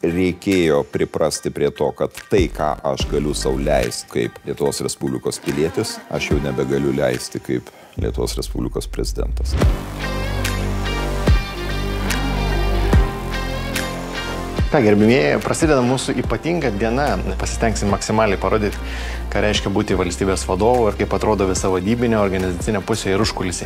reikėjo priprasti prie to, kad tai, ką aš galiu sau leisti kaip Lietuvos Respublikos pilietis, aš jau nebegaliu leisti kaip Lietuvos Respublikos prezidentas. Ką, gerbimieji, prasideda mūsų ypatinga diena. Pasistengsim maksimaliai parodyti, ką reiškia būti valstybės vadovu ir kaip atrodo visa vadybinė, organizacinė pusė ir užkulisiai.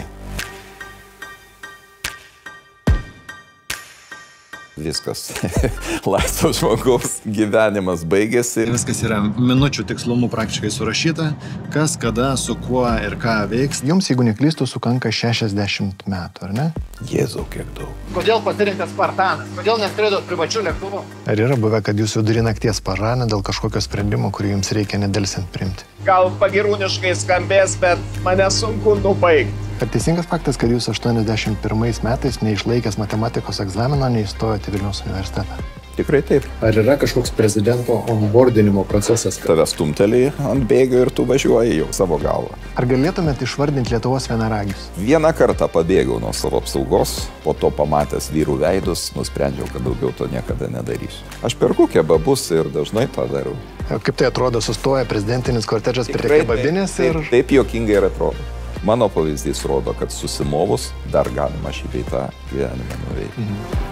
Viskas. Laisvas žmogaus gyvenimas baigėsi. Viskas yra minučių tikslumu praktiškai surašyta, kas, kada, su kuo ir ką veiks. Jums, jeigu neklystų, sukanka 60 metų, ar ne? Jėzau, kiek daug. Kodėl pasirinktas Spartanas? Kodėl neskridot privačių lėktuvų? Ar yra buvę, kad jūs vidury nakties pažana dėl kažkokio sprendimo, kurį jums reikia nedelsiant priimti? Gal pagirūniškai skambės, bet mane sunku nubaigti. Ar teisingas faktas, kad jūs 81 metais neišlaikęs matematikos egzamino neįstojote Vilniaus universitetą? Tikrai taip. Ar yra kažkoks prezidento onboardinimo procesas? Tave stumteli ant bėgio ir tu važiuoji jau savo galvą. Ar galėtumėte išvardinti Lietuvos vienaragius? Vieną kartą pabėgau nuo savo apsaugos, po to pamatęs vyrų veidus, nusprendžiau, kad daugiau to niekada nedarysiu. Aš perku kebabus ir dažnai tą darau. Kaip tai atrodo, sustoja prezidentinis kortedžas prie kebabinės ir... Taip juokingai ir atrodo. Mano pavyzdys rodo, kad susimovus dar galima šį bei tą gyvenimą nuveikti.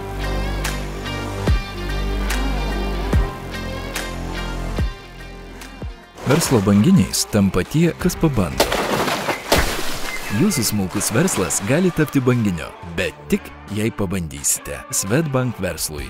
Verslo banginiais tampa tie, kas pabando. Jūsų smulkus verslas gali tapti banginio, bet tik jei pabandysite. Swedbank verslui.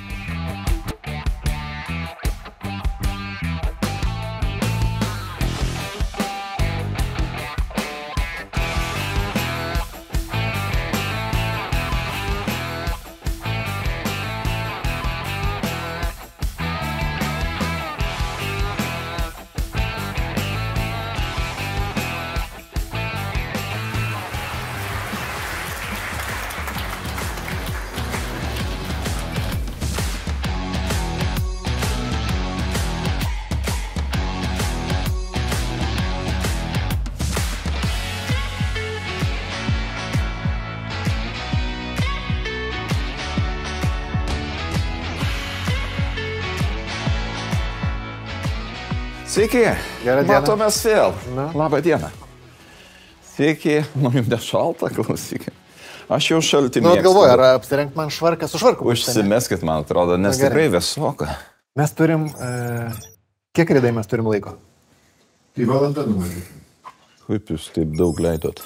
Sveiki, Gerą dieną. matomės vėl. Labą dieną. Sveiki, jums nešalta, klausykit. Aš jau šaltį mėgstu. Galvoju, ar apsirengt man švarką su švarku? Užsimeskit, man atrodo, nes tikrai vėsoka. Mes turim... Kiek Ridai mes turim laiko? Tai valanda numatyti. Kaip jūs taip daug leidot?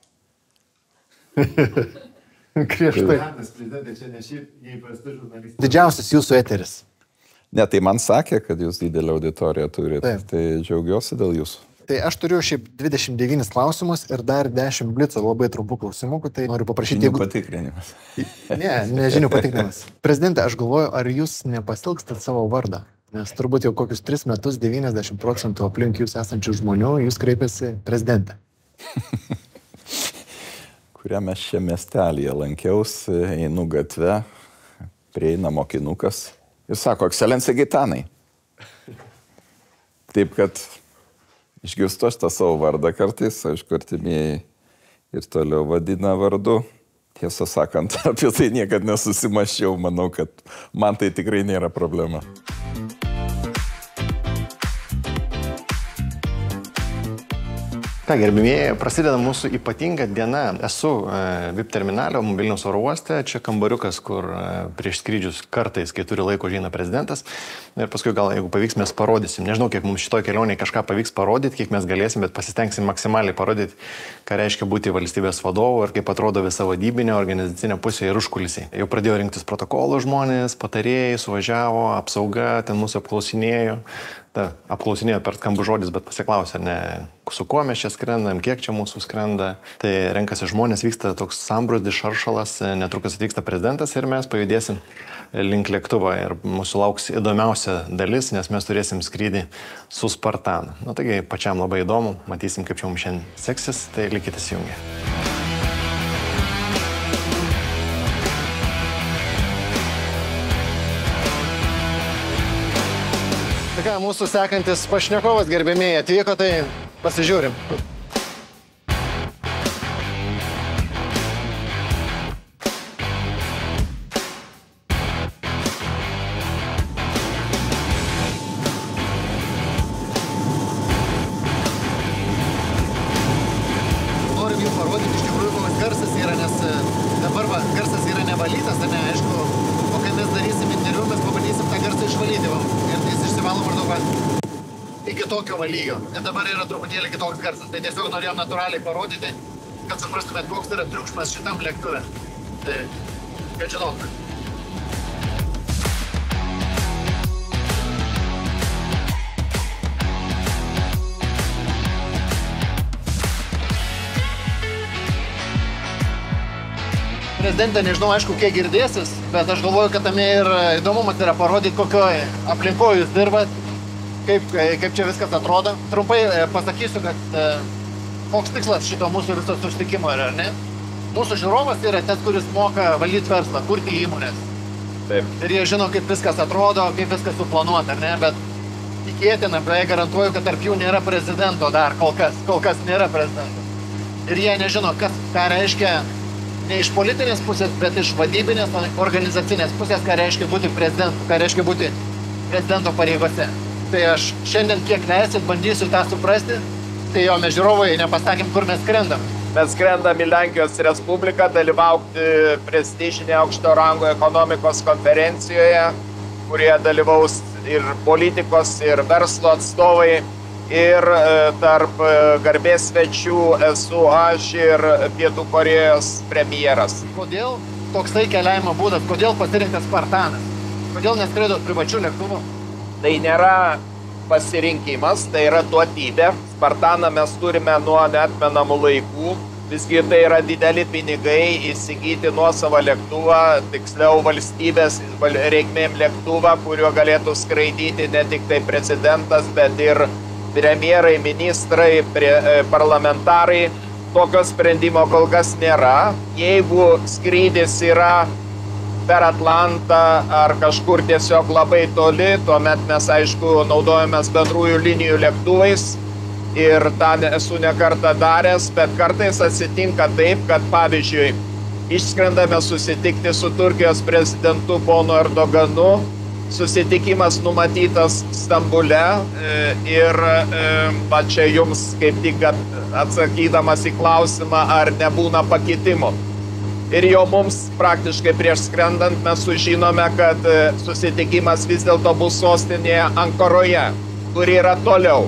Griežtai. Didžiausias jūsų eteris. Ne, tai man sakė, kad jūs didelę auditoriją turite. Tai džiaugiuosi dėl jūsų. Tai aš turiu šiaip 29 klausimus ir dar 10 blico labai trumpų klausimukų, tai noriu paprašyti... Žinių patikrinimas. Ne žinių patikrinimas. Prezidente, aš galvoju, ar jūs nepasilgstat savo vardą? Nes turbūt jau kokius 3 metus 90% aplink jūs esančių žmonių jūs kreipiasi prezidentę. Kuriame čia miestelėje lankiausi, einu gatve, prieina mokinukas. Jis sako, ekscelencija Gitanai. Taip, kad išgirstu aš tą savo vardą kartais, aišku, artimieji ir toliau vadina vardu. Tiesą sakant, apie tai niekad nesusimaščiau, manau, kad man tai tikrai nėra problema. Ką, gerbimieji, prasideda mūsų ypatinga diena. Esu VIP terminalio Vilniaus oro uoste, čia kambariukas, kur prieš skrydžius kartais, kai turi laiko, užeina prezidentas. Ir paskui gal, jeigu pavyks, mes parodysim. Nežinau, kiek mums šitoj kelionėje kažką pavyks parodyti, kiek mes galėsim, bet pasistengsim maksimaliai parodyti, ką reiškia būti valstybės vadovu ir kaip atrodo visa vadybinė, organizacinė pusė ir užkulisiai. Jau pradėjo rinktis protokolų žmonės, patarėjai, suvažiavo, apsauga, ten mūsų apklausinėjo. Apklausinėjo per skambų žodis, bet pasiklausė, ne, su kuo mes čia skrendam, kiek čia mūsų skrenda. Tai renkasi žmonės, vyksta toks sambrūzdis šaršalas, netrukus atvyksta prezidentas ir mes pajudėsim link lėktuvo ir mūsų lauks įdomiausia dalis, nes mes turėsim skrydį su Spartanu. Na, taigi pačiam labai įdomu, matysim, kaip čia mums šiandien seksis, tai likite įsijungę. Ką, mūsų sekantis pašnekovas, gerbėmėjai, atvyko, tai pasižiūrim. išvalyti, ir jis išsivalo maždaug iki tokio lygio. Ir dabar yra truputėlį kitoks garsas. Tai tiesiog norėjom natūraliai parodyti, kad suprastumėt, koks yra triukšmas šitam lėktuve. Tai, kad žinotumėt. Prezidentė, nežinau, aišku, kiek girdėsis, bet aš galvoju, kad tame ir įdomumas yra parodyti, kokioje aplinkoje jūs dirbat, kaip čia viskas atrodo. Trumpai pasakysiu, kad koks tikslas šito mūsų viso susitikimo yra, ar ne? Mūsų žiūrovas yra tas, kuris moka valdyti verslą, kurti įmonės. Taip. Ir jie žino, kaip viskas atrodo, kaip viskas suplanuota, ar ne? Bet tikėtina, beveik garantuoju, kad tarp jų nėra prezidento dar, kol kas nėra prezidento. Ir jie nežino, ką reiškia ne iš politinės pusės, bet iš vadybinės, organizacinės pusės, ką reiškia būti prezidentu, ką reiškia būti prezidento pareigose. Tai aš šiandien kiek leisit, bandysiu tą suprasti, tai jo mes žiūrovai nepasakėm, kur mes skrendam. Mes skrendam į Lenkijos Respubliką dalyvauti prestižinėje aukšto rango ekonomikos konferencijoje, kurie dalyvaus ir politikos, ir verslo atstovai. Ir tarp garbės svečių esu aš ir Pietų Korėjos premjeras. Kodėl toksai keliavimo būdas? Kodėl pasirinktas Spartanas? Kodėl neskraidot privačių lėktuvų? Tai nėra pasirinkimas, tai yra duotybė. Spartaną mes turime nuo neatmenamų laikų. Visgi tai yra dideli pinigai įsigyti nuosavą lėktuvą, tiksliau valstybės reikmėm lėktuvą, kuriuo galėtų skraidyti ne tik tai prezidentas, bet ir premjerai, ministrai, parlamentarai. Tokio sprendimo kol kas nėra. Jeigu skrydis yra per Atlantą ar kažkur tiesiog labai toli, tuomet mes, aišku, naudojamės bendrųjų linijų lėktuvais ir tą esu ne kartą daręs, bet kartais atsitinka taip, kad pavyzdžiui, išskrendame susitikti su Turkijos prezidentu ponu Erdoganu. Susitikimas numatytas Stambule ir čia jums kaip tik atsakydamas į klausimą, ar nebūna pakitimų. Ir jau mums praktiškai prieš skrendant mes sužinome, kad susitikimas vis dėlto bus sostinėje Ankaroje, kuri yra toliau.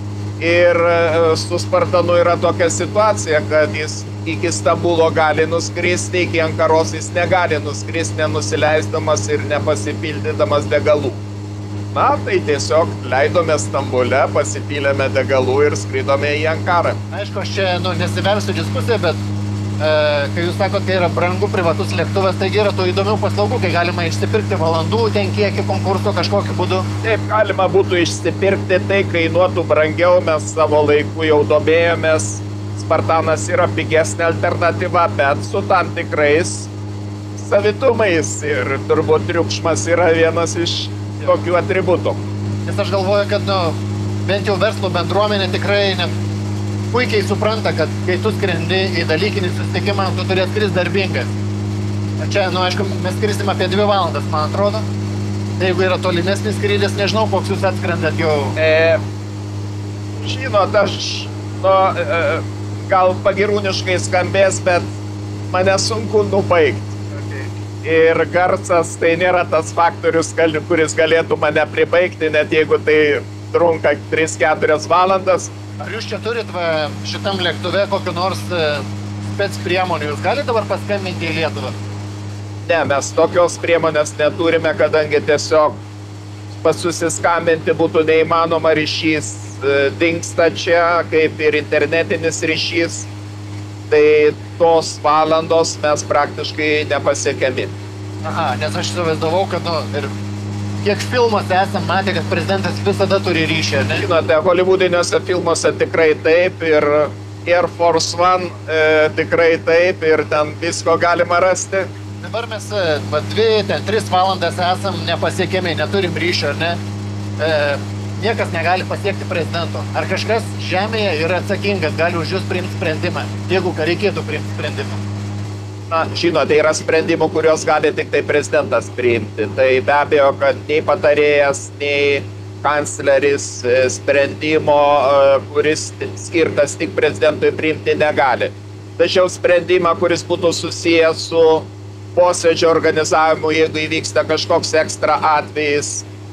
Ir su Spartanu yra tokia situacija, kad jis iki Stambulo gali nuskristi, iki Ankaros jis negali nuskristi, nenusileisdamas ir nepasipildydamas degalų. Na, tai tiesiog leidome Stambule, pasipylėme degalų ir skridome į Ankarą. Aišku, aš čia nesivelsiu diskusiją, bet kai jūs sakot, kai yra brangu privatus lėktuvas, taigi yra tų įdomių paslaugų, kai galima išsipirkti valandų ten kiekį konkurso kažkokiu būdu. Taip, galima būtų išsipirkti, tai kainuotų brangiau, mes savo laiku jau domėjomės. Spartanas yra pigesnė alternatyva, bet su tam tikrais savitumais ir turbūt triukšmas yra vienas iš tokių atributų. Nes aš galvoju, kad bent jau verslo bendruomenė tikrai puikiai supranta, kad kai tu skrendi į dalykinį susitikimą, tu turės skristi darbingas. Čia, aišku, mes skrisim apie 2 valandas, man atrodo. Tai jeigu yra tolimesnis skrydis, nežinau, koks jūs atskrendat jau. Žinot, aš gal pagirūniškai skambės, bet mane sunku nubaigti. Ir garsas tai nėra tas faktorius, kuris galėtų mane pribaigti, net jeigu tai trunka 3-4 valandas. Ar jūs čia turit šitam lėktuve kokiu nors spec priemonių? Jūs galite dabar paskambinti į Lietuvą? Ne, mes tokios priemonės neturime, kadangi tiesiog susiskambinti būtų neįmanoma, ryšys dingsta čia, kaip ir internetinis ryšys, tai tos valandos mes praktiškai nepasiekiami. Aha, nes aš įsivaizdavau, kad ir kiek filmuose esam matę, kad prezidentas visada turi ryšį, ne? Žinote, holivudiniuose filmuose tikrai taip, ir Air Force One tikrai taip, ir ten visko galima rasti. Dabar mes 2-3 valandas esam nepasiekiami, neturim ryšio, ar ne? Niekas negali pasiekti prezidento. Ar kažkas žemėje yra atsakingas, gali už jūs priimti sprendimą, jeigu reikėtų priimti sprendimą? Na, žinote, yra sprendimų, kurios gali tik tai prezidentas priimti. Tai be abejo, kad nei patarėjas, nei kancleris sprendimo, kuris skirtas tik prezidentui, priimti negali. Tačiau sprendimą, kuris būtų susijęs su posėdžio organizavimu, jeigu įvyksta kažkoks ekstra atvejis,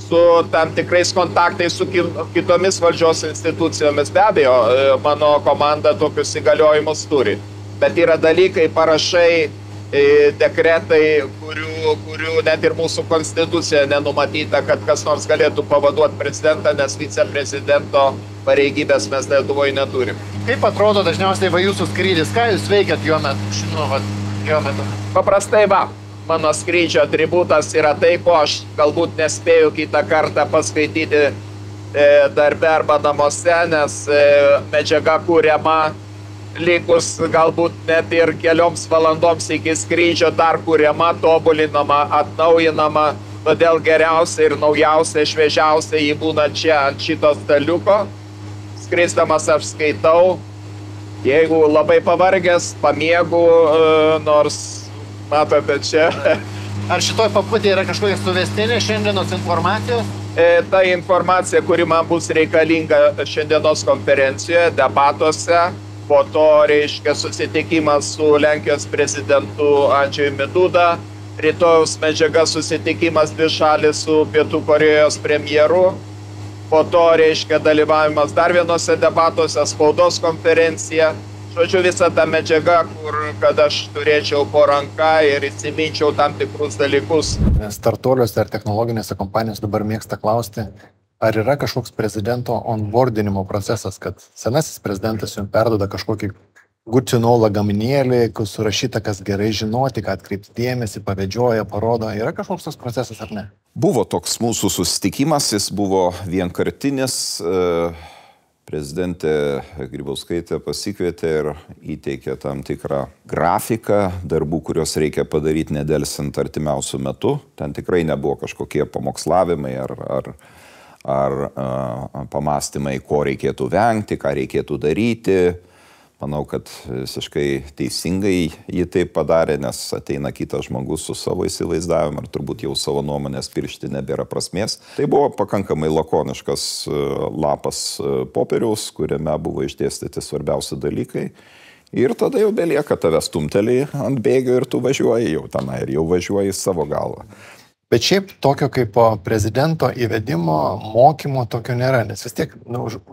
su tam tikrais kontaktais su kitomis valdžios institucijomis. Be abejo, mano komanda tokius įgaliojimus turi. Bet yra dalykai, parašai, dekretai, kurių net ir mūsų konstitucija nenumatyta, kad kas nors galėtų pavaduoti prezidentą, nes viceprezidento pareigybės mes Lietuvoje neturim. Kaip atrodo dažniausiai jūsų skrydis? Ką jūs veikiat jo metu? Paprastai mano skrydžio atributas yra tai, ko aš galbūt nespėju kitą kartą paskaityti darbe arba namuose, nes medžiaga kuriama likus galbūt net ir kelioms valandoms iki skrydžio dar kuriama, tobulinama, atnaujinama, todėl geriausia ir naujausia, šviežiausia jį būna čia ant šito staliuko. Skrisdamas aš skaitau, jeigu labai pavargęs, pamiegu, nors matote čia. Ar šitoj paputė yra kažkokia suvestinė šiandienos informacijos? Ta informacija, kuri man bus reikalinga šiandienos konferencijoje, debatuose, po to reiškia susitikimas su Lenkijos prezidentu Andžejumi Duda, rytojaus medžiaga susitikimas dvišalis su Pietų Korėjos premjeru, po to reiškia dalyvavimas dar vienose debatuose, spaudos konferencija. Žodžiu, visa ta medžiaga, kad aš turėčiau po ranka ir įsiminčiau tam tikrus dalykus. Startuoliuose ar technologinėse kompanijose dabar mėgsta klausti, ar yra kažkoks prezidento onboardinimo procesas, kad senasis prezidentas jums perduoda kažkokį good to know lagaminėlį, kur surašyta, kas gerai žinoti, ką atkreipti dėmesį, pavedžioja, parodo. Yra kažkoks tas procesas ar ne? Buvo toks mūsų susitikimas, jis buvo vienkartinis. Prezidentė Grybauskaitė pasikvietė ir įteikė tam tikrą grafiką darbų, kuriuos reikia padaryti nedelsint artimiausių metų. Ten tikrai nebuvo kažkokie pamokslavimai ar pamastymai, ko reikėtų vengti, ką reikėtų daryti. Manau, kad visiškai teisingai jį taip padarė, nes ateina kitas žmogus su savo įsivaizdavimu ir turbūt jau savo nuomonės piršti nebėra prasmės. Tai buvo pakankamai lakoniškas lapas popieriaus, kuriame buvo išdėstyti svarbiausi dalykai. Ir tada jau belieka tave stumtelį ant bėgių ir tu važiuoji jau tenai ir jau važiuoji savo galvą. Bet šiaip tokio kaip prezidento įvedimo, mokymo tokio nėra, nes vis tiek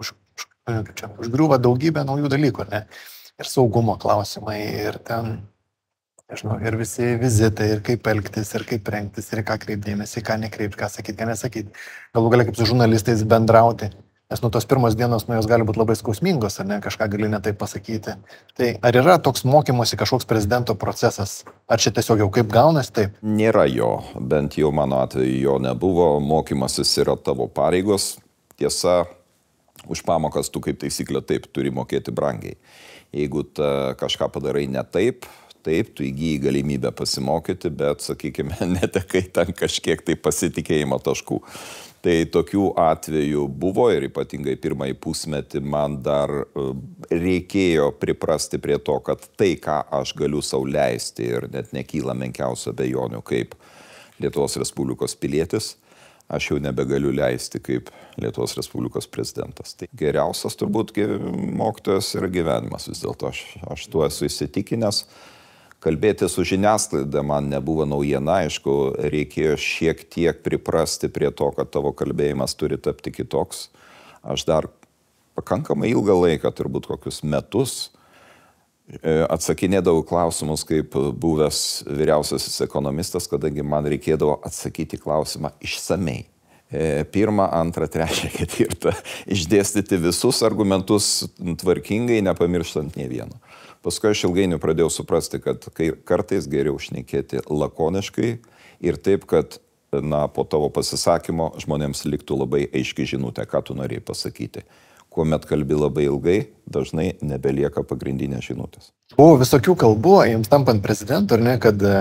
užgriūva daugybę naujų dalykų, ne? Ir saugumo klausimai, ir ten, nežinau, ir visi vizitai, ir kaip elgtis, ir kaip rengtis, ir ką kreipdėmėsi, ką nekreipti, ką sakyti, ką nesakyti. Galų galia kaip su žurnalistais bendrauti, nes tos pirmos dienos jos gali būti labai skausmingos, ar ne, kažką gali netai pasakyti. Tai ar yra toks mokymosi kažkoks prezidento procesas? Ar čia tiesiog jau kaip gaunasi taip? Nėra jo, bent jau mano atveju jo nebuvo. Mokymasis yra tavo pareigos. Tiesa, už pamokas tu kaip taisyklė taip turi mokėti brangiai. Jeigu kažką padarai ne taip, tu įgyji galimybę pasimokyti, bet, sakykime, netekai ten kažkiek tai pasitikėjimo taškų. Tai tokių atvejų buvo ir ypatingai pirmąjį pusmetį man dar reikėjo priprasti prie to, kad tai, ką aš galiu sau leisti ir net nekyla menkiausio abejonių kaip Lietuvos Respublikos pilietis, aš jau nebegaliu leisti kaip Lietuvos Respublikos prezidentas. Tai geriausias turbūt mokytojas yra gyvenimas vis dėlto. Aš tuo esu įsitikinęs. Kalbėti su žiniasklaida man nebuvo naujiena, aišku, reikėjo šiek tiek priprasti prie to, kad tavo kalbėjimas turi tapti kitoks. Aš dar pakankamai ilgą laiką, turbūt kokius metus, atsakinėdavau klausimus kaip buvęs vyriausiasis ekonomistas, kadangi man reikėdavo atsakyti klausimą išsamei. 1, 2, 3, 4. Išdėstyti visus argumentus tvarkingai, nepamirštant nė vieno. Paskui aš ilgainiui pradėjau suprasti, kad kartais geriau šnekėti lakoniškai ir taip, kad po tavo pasisakymo žmonėms liktų labai aiški žinutė, ką tu norėjai pasakyti. Kuomet kalbi labai ilgai, dažnai nebelieka pagrindinės žinutės. Buvo visokių kalbų, jums tampant prezidentu, ar ne,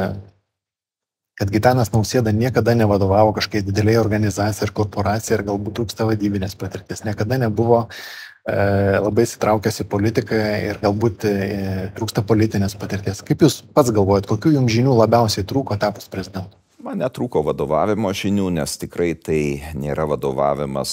kad Gitanas Nausėda niekada nevadovavo kažkokiai dideliai organizacijai ir korporacijai ir galbūt trūksta vadybinės patirties. Niekada nebuvo labai įsitraukęs į politiką ir galbūt trūksta politinės patirties. Kaip jūs pats galvojat, kokių jums žinių labiausiai trūko tapus prezidentu? Man netrūko vadovavimo žinių, nes tikrai tai nėra vadovavimas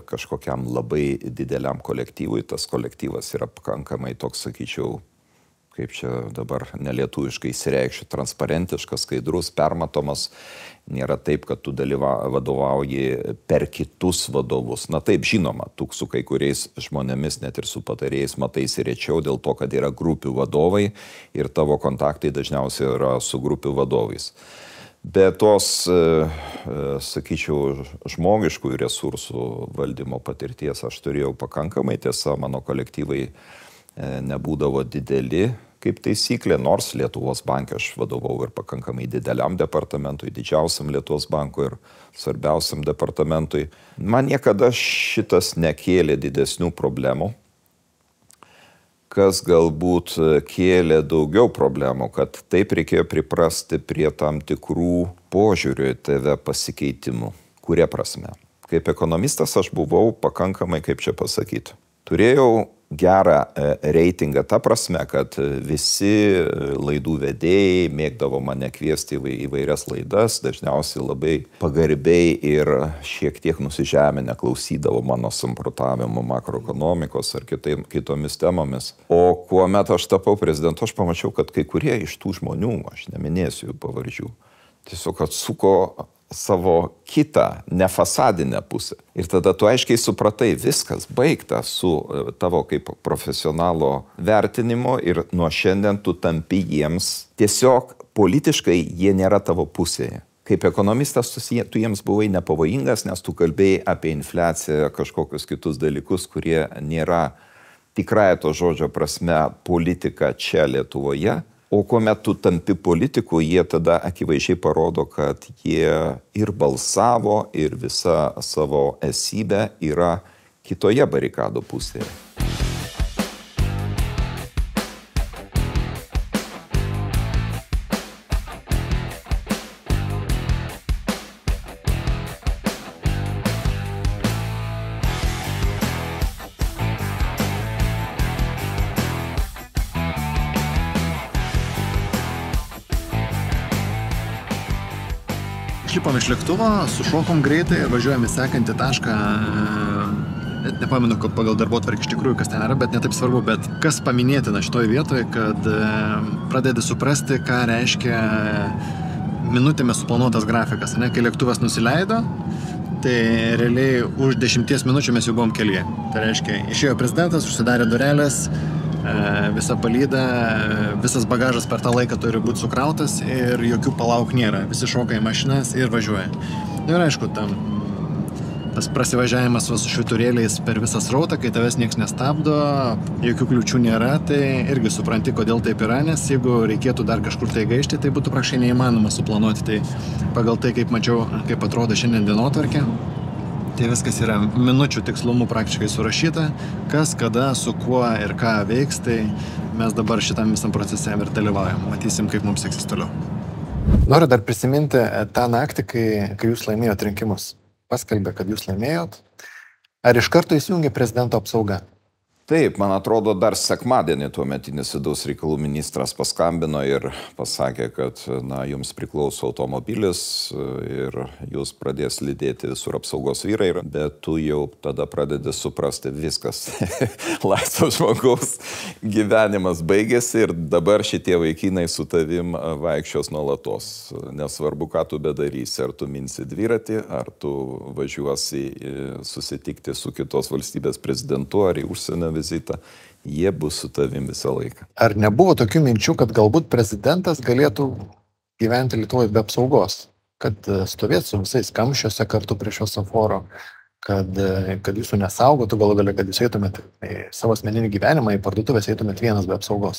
kažkokiam labai dideliam kolektyvui. Tas kolektyvas yra pakankamai toks, sakyčiau, kaip čia dabar nelietuviškai išsireikščiau, transparentiškas, skaidrus, permatomas. Nėra taip, kad tu vadovauji per kitus vadovus. Na taip, žinoma, tu su kai kuriais žmonėmis, net ir su patarėjais, mataisi rečiau dėl to, kad yra grupių vadovai ir tavo kontaktai dažniausiai yra su grupių vadovais. Be tos, sakyčiau, žmogiškųjų resursų valdymo patirties aš turėjau pakankamai, tiesa, mano kolektyvai nebūdavo dideli kaip taisyklė, nors Lietuvos banke aš vadovau ir pakankamai dideliam departamentui, didžiausiam Lietuvos banko ir svarbiausiam departamentui. Man niekada šitas nekėlė didesnių problemų, kas galbūt kėlė daugiau problemų, kad taip reikėjo priprasti prie tam tikrų požiūrių į tave pasikeitimų. Kuria prasme? Kaip ekonomistas aš buvau pakankamai, kaip čia pasakyti, turėjau gerą reitingą ta prasme, kad visi laidų vedėjai mėgdavo mane kviesti įvairias laidas, dažniausiai labai pagarbiai ir šiek tiek nusižeminę klausydavo mano samprotavimo makroekonomikos ar kitomis temomis. O kuomet aš tapau prezidentu, aš pamačiau, kad kai kurie iš tų žmonių, aš neminėsiu jų pavardžių, tiesiog atsuko savo kitą, nefasadinę pusę. Ir tada tu aiškiai supratai, viskas baigta su tavo kaip profesionalo vertinimu ir nuo šiandien tu tampi jiems, tiesiog politiškai jie nėra tavo pusėje. Kaip ekonomistas tu jiems buvai nepavojingas, nes tu kalbėjai apie infliaciją, kažkokius kitus dalykus, kurie nėra tikrąja to žodžio prasme politika čia Lietuvoje. O kuomet tu tampi politiku, jie tada akivaizdžiai parodo, kad jie ir balsavo, ir visa savo esybė yra kitoje barikadų pusėje. Išlipom iš lėktuvo, sušokom greitai ir važiuojame į sekantį tašką. Net nepamenu pagal darbotvarkę iš tikrųjų, kas ten yra, bet netaip svarbu. Bet kas paminėtina šitoje vietoje, kad pradedi suprasti, ką reiškia minutėmis suplanuotas grafikas. Kai lėktuvas nusileido, tai realiai už 10 minučių mes jau buvom kelyje. Tai reiškia, išėjo prezidentas, užsidarė durelės, visa palyda, visas bagažas per tą laiką turi būti sukrautas ir jokių palauk nėra. Visi šoka į mašinas ir važiuoja. Ir aišku, tas prasivažiavimas su švyturėliais per visą srautą, kai tavęs nieks nestabdo, jokių kliūčių nėra, tai irgi supranti, kodėl taip yra, nes jeigu reikėtų dar kažkur tai gaišti, tai būtų praktiškai neįmanoma suplanuoti. Tai pagal tai, kaip mačiau, kaip atrodo šiandien dienotvarkė, tai viskas yra minučių tikslumu praktiškai surašyta, kas, kada, su kuo ir ką veiks, tai mes dabar šitam visam procese ir dalyvaujam. Matysim, kaip mums seksis toliau. Noriu dar prisiminti tą naktį, kai jūs laimėjot rinkimus. Paskelbė, kad jūs laimėjot. Ar iš karto įsijungė prezidento apsauga? Taip, man atrodo, dar sekmadienį tuometinis vidaus reikalų ministras paskambino ir pasakė, kad jums priklauso automobilis ir jūs pradės lydėti visur apsaugos vyrai, bet tu jau tada pradedi suprasti viskas. Laisvas žmogaus gyvenimas baigėsi ir dabar šitie vaikinai su tavim vaikščios nuolatos. Nesvarbu, ką tu bedarysi, ar tu minsi dviratį, ar tu važiuosi susitikti su kitos valstybės prezidentu, ar į užsienio vizitą, jie bus su tavim visą laiką. Ar nebuvo tokių minčių, kad galbūt prezidentas galėtų gyventi Lietuvoje be apsaugos, kad stovėtų su visais kamščiuose kartu prie šviesoforo, kad jūsų nesaugotų, galų gale, kad jūs eitumėt į savo asmeninį gyvenimą, į parduotuvės eitumėt vienas be apsaugos?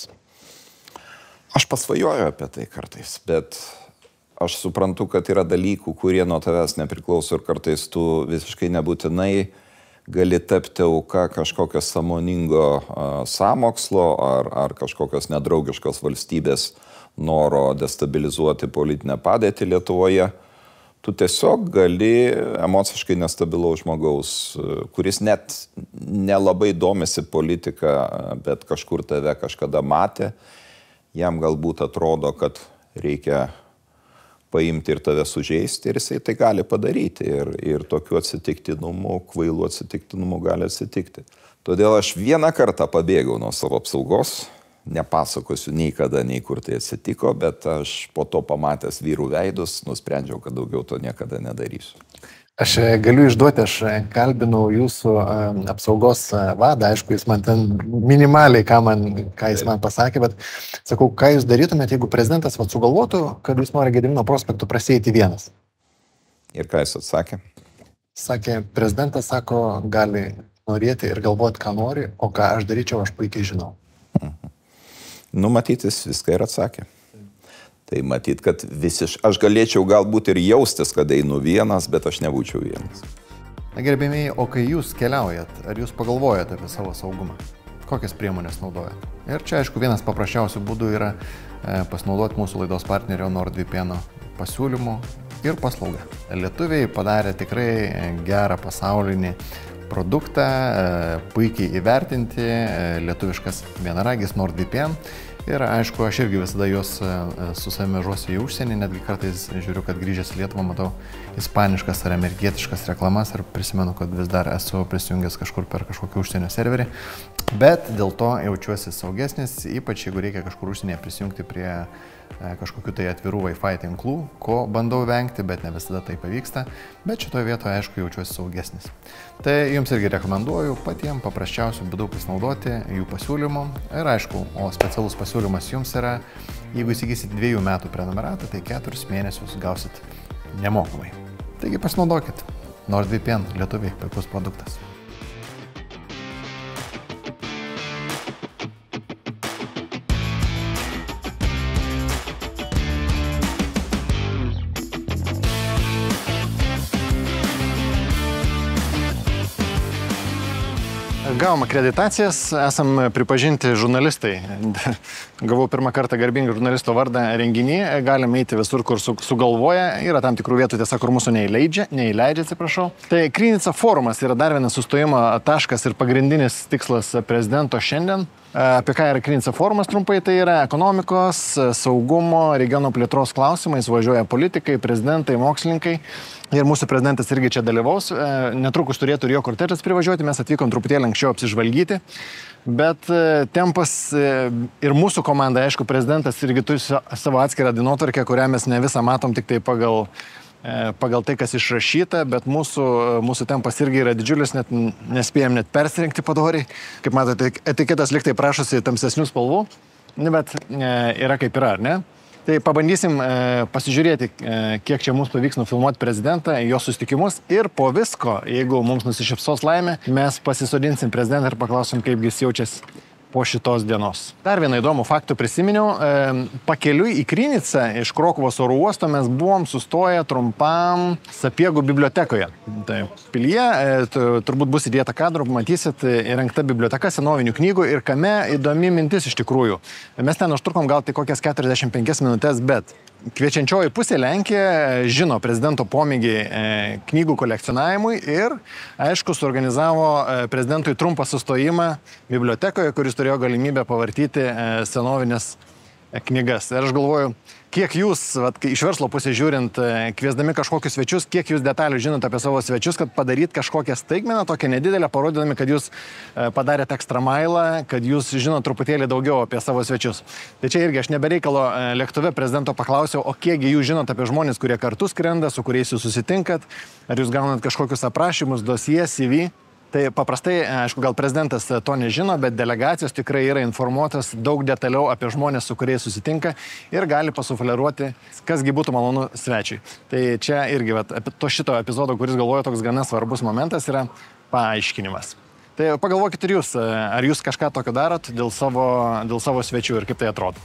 Aš pasvajoju apie tai kartais, bet aš suprantu, kad yra dalykų, kurie nuo tavęs nepriklauso ir kartais tu visiškai nebūtinai gali tapti auka kažkokio sąmoningo sąmokslo ar kažkokios nedraugiškos valstybės noro destabilizuoti politinę padėtį Lietuvoje. Tu tiesiog gali emociškai nestabilaus žmogaus, kuris net nelabai domisi politika, bet kažkur tave kažkada matė, jam galbūt atrodo, kad reikia paimti ir tave sužeisti ir jisai tai gali padaryti ir tokių atsitiktinumų, kvailų atsitiktinumų gali atsitikti. Todėl aš vieną kartą pabėgau nuo savo apsaugos, nepasakosiu nei kada, nei kur tai atsitiko, bet aš po to pamatęs vyrų veidus nusprendžiau, kad daugiau to niekada nedarysiu. Aš galiu išduoti, aš kalbinau jūsų apsaugos vadą, aišku, jis man ten minimaliai, ką jis man pasakė, bet sakau, ką jūs darytumėte, jeigu prezidentas sugalvotų, kad jūs nori Gedimino prospektu prasieiti vienas? Ir ką jis atsakė? Sakė, prezidentas sako, gali norėti ir galvoti, ką nori, o ką aš daryčiau, aš puikiai žinau. Matytis viską ir atsakė. Tai matyt, kad aš galėčiau galbūt ir jaustis, kad einu vienas, bet aš nebūčiau vienas. Na, gerbėmiai, o kai jūs keliaujat, ar jūs pagalvojate apie savo saugumą? Kokias priemonės naudojat? Ir čia, aišku, vienas paprasčiausių būdų yra pasinaudoti mūsų laidos partnerio NordVPN pasiūlymų ir paslaugą. Lietuviai padarė tikrai gerą pasaulinį produktą, puikiai įvertinti, lietuviškas vienaragis NordVPN. Ir aišku, aš irgi visada juos su savimi žuosiu į užsienį, netgi kartais žiūriu, kad grįžęs į Lietuvą matau ispaniškas ar amerikietiškas reklamas ir prisimenu, kad vis dar esu prisijungęs kažkur per kažkokį užsienio serverį. Bet dėl to jaučiuosi saugesnis, ypač jeigu reikia kažkur užsienyje prisijungti prie kažkokių tai atvirų Wi-Fi tinklų, ko bandau vengti, bet ne visada tai pavyksta, bet šitoje vietoje, aišku, jaučiuosi saugesnis. Tai jums irgi rekomenduoju patiems paprasčiausių būdų pasinaudoti jų pasiūlymų ir aišku, o specialus pasiūlymas jums yra, jeigu įsigysit 2 metų prenumeratą, tai 4 mėnesius gausit nemokamai. Taigi pasinaudokit. NordVPN, lietuviai, puikus produktas. Gavom akreditacijas, esam pripažinti žurnalistai. Gavau pirmą kartą garbingą žurnalisto vardą renginį, galim eiti visur, kur sugalvoja, yra tam tikrų vietų tiesa, kur mūsų neįleidžia, atsiprašau. Tai Krynica forumas yra dar vienas sustojimo taškas ir pagrindinis tikslas prezidento šiandien. Apie ką yra Krynica forumas trumpai, tai yra ekonomikos, saugumo, regiono plėtros klausimais, važiuoja politikai, prezidentai, mokslininkai. Ir mūsų prezidentas irgi čia dalyvaus, netrukus turėtų ir jo kortežas privažiuoti, mes atvykom truputėlį anksčiau apsižvalgyti, bet tempas ir mūsų komanda, aišku, prezidentas irgi turi savo atskirą dienotvarkę, kurią mes ne visą matom tik tai pagal tai, kas išrašyta, bet mūsų tempas irgi yra didžiulis, net nespėjom net persirinkti padoriai. Kaip matote, etiketas liktai prašosi tamsesnių spalvų, bet yra kaip yra, ar ne? Tai pabandysim pasižiūrėti, kiek čia mums pavyks nufilmuoti prezidentą, jo susitikimus ir po visko, jeigu mums nusišypsos laimė, mes pasisodinsim prezidentą ir paklausim, kaip jis jaučiasi po šitos dienos. Dar vieną įdomų faktų prisiminiau. Pakeliui į Krynicą iš Krokuvos oro uosto mes buvom sustoję trumpam Sapiegų bibliotekoje. Tai pilyje, turbūt bus įdėta kadrų, matysit, įrengta biblioteka senovinių knygų ir kame įdomi mintis iš tikrųjų. Mes ten užtrukom gal tik kokias 45 minutės, bet kviečiančioji pusė Lenkija žino prezidento pomėgį knygų kolekcionavimui ir, aišku, suorganizavo prezidentui trumpą sustojimą bibliotekoje, kuris turėjo galimybę pavartyti senovinės knygas. Ir aš galvoju, kiek jūs, iš verslo pusės žiūrint, kviesdami kažkokius svečius, kiek jūs detalių žinot apie savo svečius, kad padaryt kažkokią staigmeną, tokią nedidelę, parodydami, kad jūs padarėt ekstra mailą, kad jūs žinot truputėlį daugiau apie savo svečius. Tai čia irgi aš nebereikalo lėktuve prezidento paklausiau, o kiekgi jūs žinot apie žmonės, kurie kartu skrenda, su kuriais jūs susitinkat, ar jūs gaunat kažkokius aprašymus, dosie, CV. Tai paprastai, aišku, gal prezidentas to nežino, bet delegacijos tikrai yra informuotas daug detaliau apie žmonės, su kuriais susitinka ir gali pasufleruoti, kasgi būtų malonu svečiui. Tai čia irgi to šito epizodo, kuris galvoju toks gana svarbus momentas, yra paaiškinimas. Tai pagalvokit ir jūs, ar jūs kažką tokio darot dėl savo svečių ir kaip tai atrodo.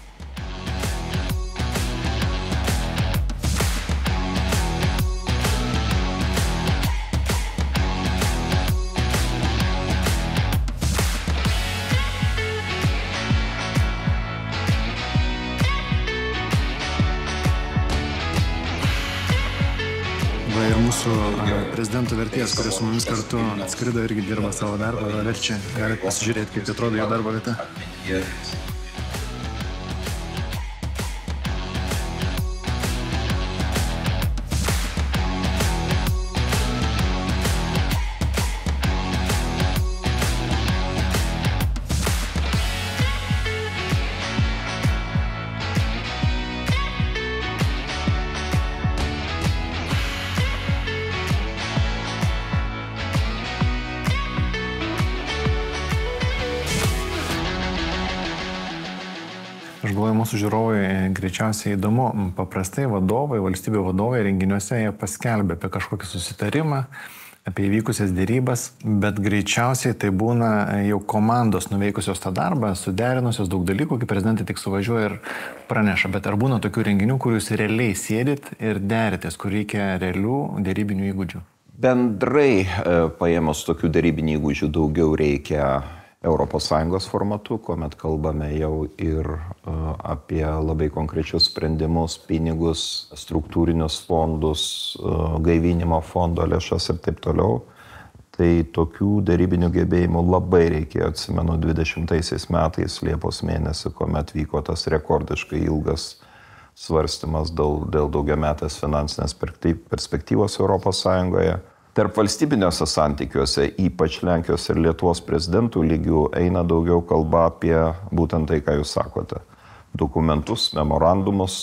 Ir mūsų prezidento vertėjas, kuris su mumis kartu atskrido, irgi dirba savo darbą, verčia. Galite pasižiūrėti, kaip atrodo jo darbo vieta. galvoju, mūsų žiūrovai greičiausiai įdomu. Paprastai vadovai, valstybių vadovai renginiuose jie paskelbia apie kažkokį susitarimą, apie įvykusias dėrybas, bet greičiausiai tai būna jau komandos nuveikusios tą darbą, suderinusios daug dalykų, kai prezidentai tik suvažiuoja ir praneša. Bet ar būna tokių renginių, kur jūs realiai sėdit ir deritės, kur reikia realių dėrybinių įgūdžių? Bendrai paėmus tokių dėrybinių įgūdžių daugiau reikia ES formatu, kuomet kalbame jau ir apie labai konkrečius sprendimus, pinigus, struktūrinius fondus, gaivinimo fondo lėšas ir taip toliau. Tai tokių dėrybinių gebėjimų labai reikėjo, atsimenu, 20 metais Liepos mėnesį, kuomet vyko tas rekordiškai ilgas svarstymas dėl daugiametės finansinės perspektyvos ES. Tarp valstybiniuose santykiuose, ypač Lenkijos ir Lietuvos prezidentų lygių, eina daugiau kalba apie būtent tai, ką jūs sakote. Dokumentus, memorandumus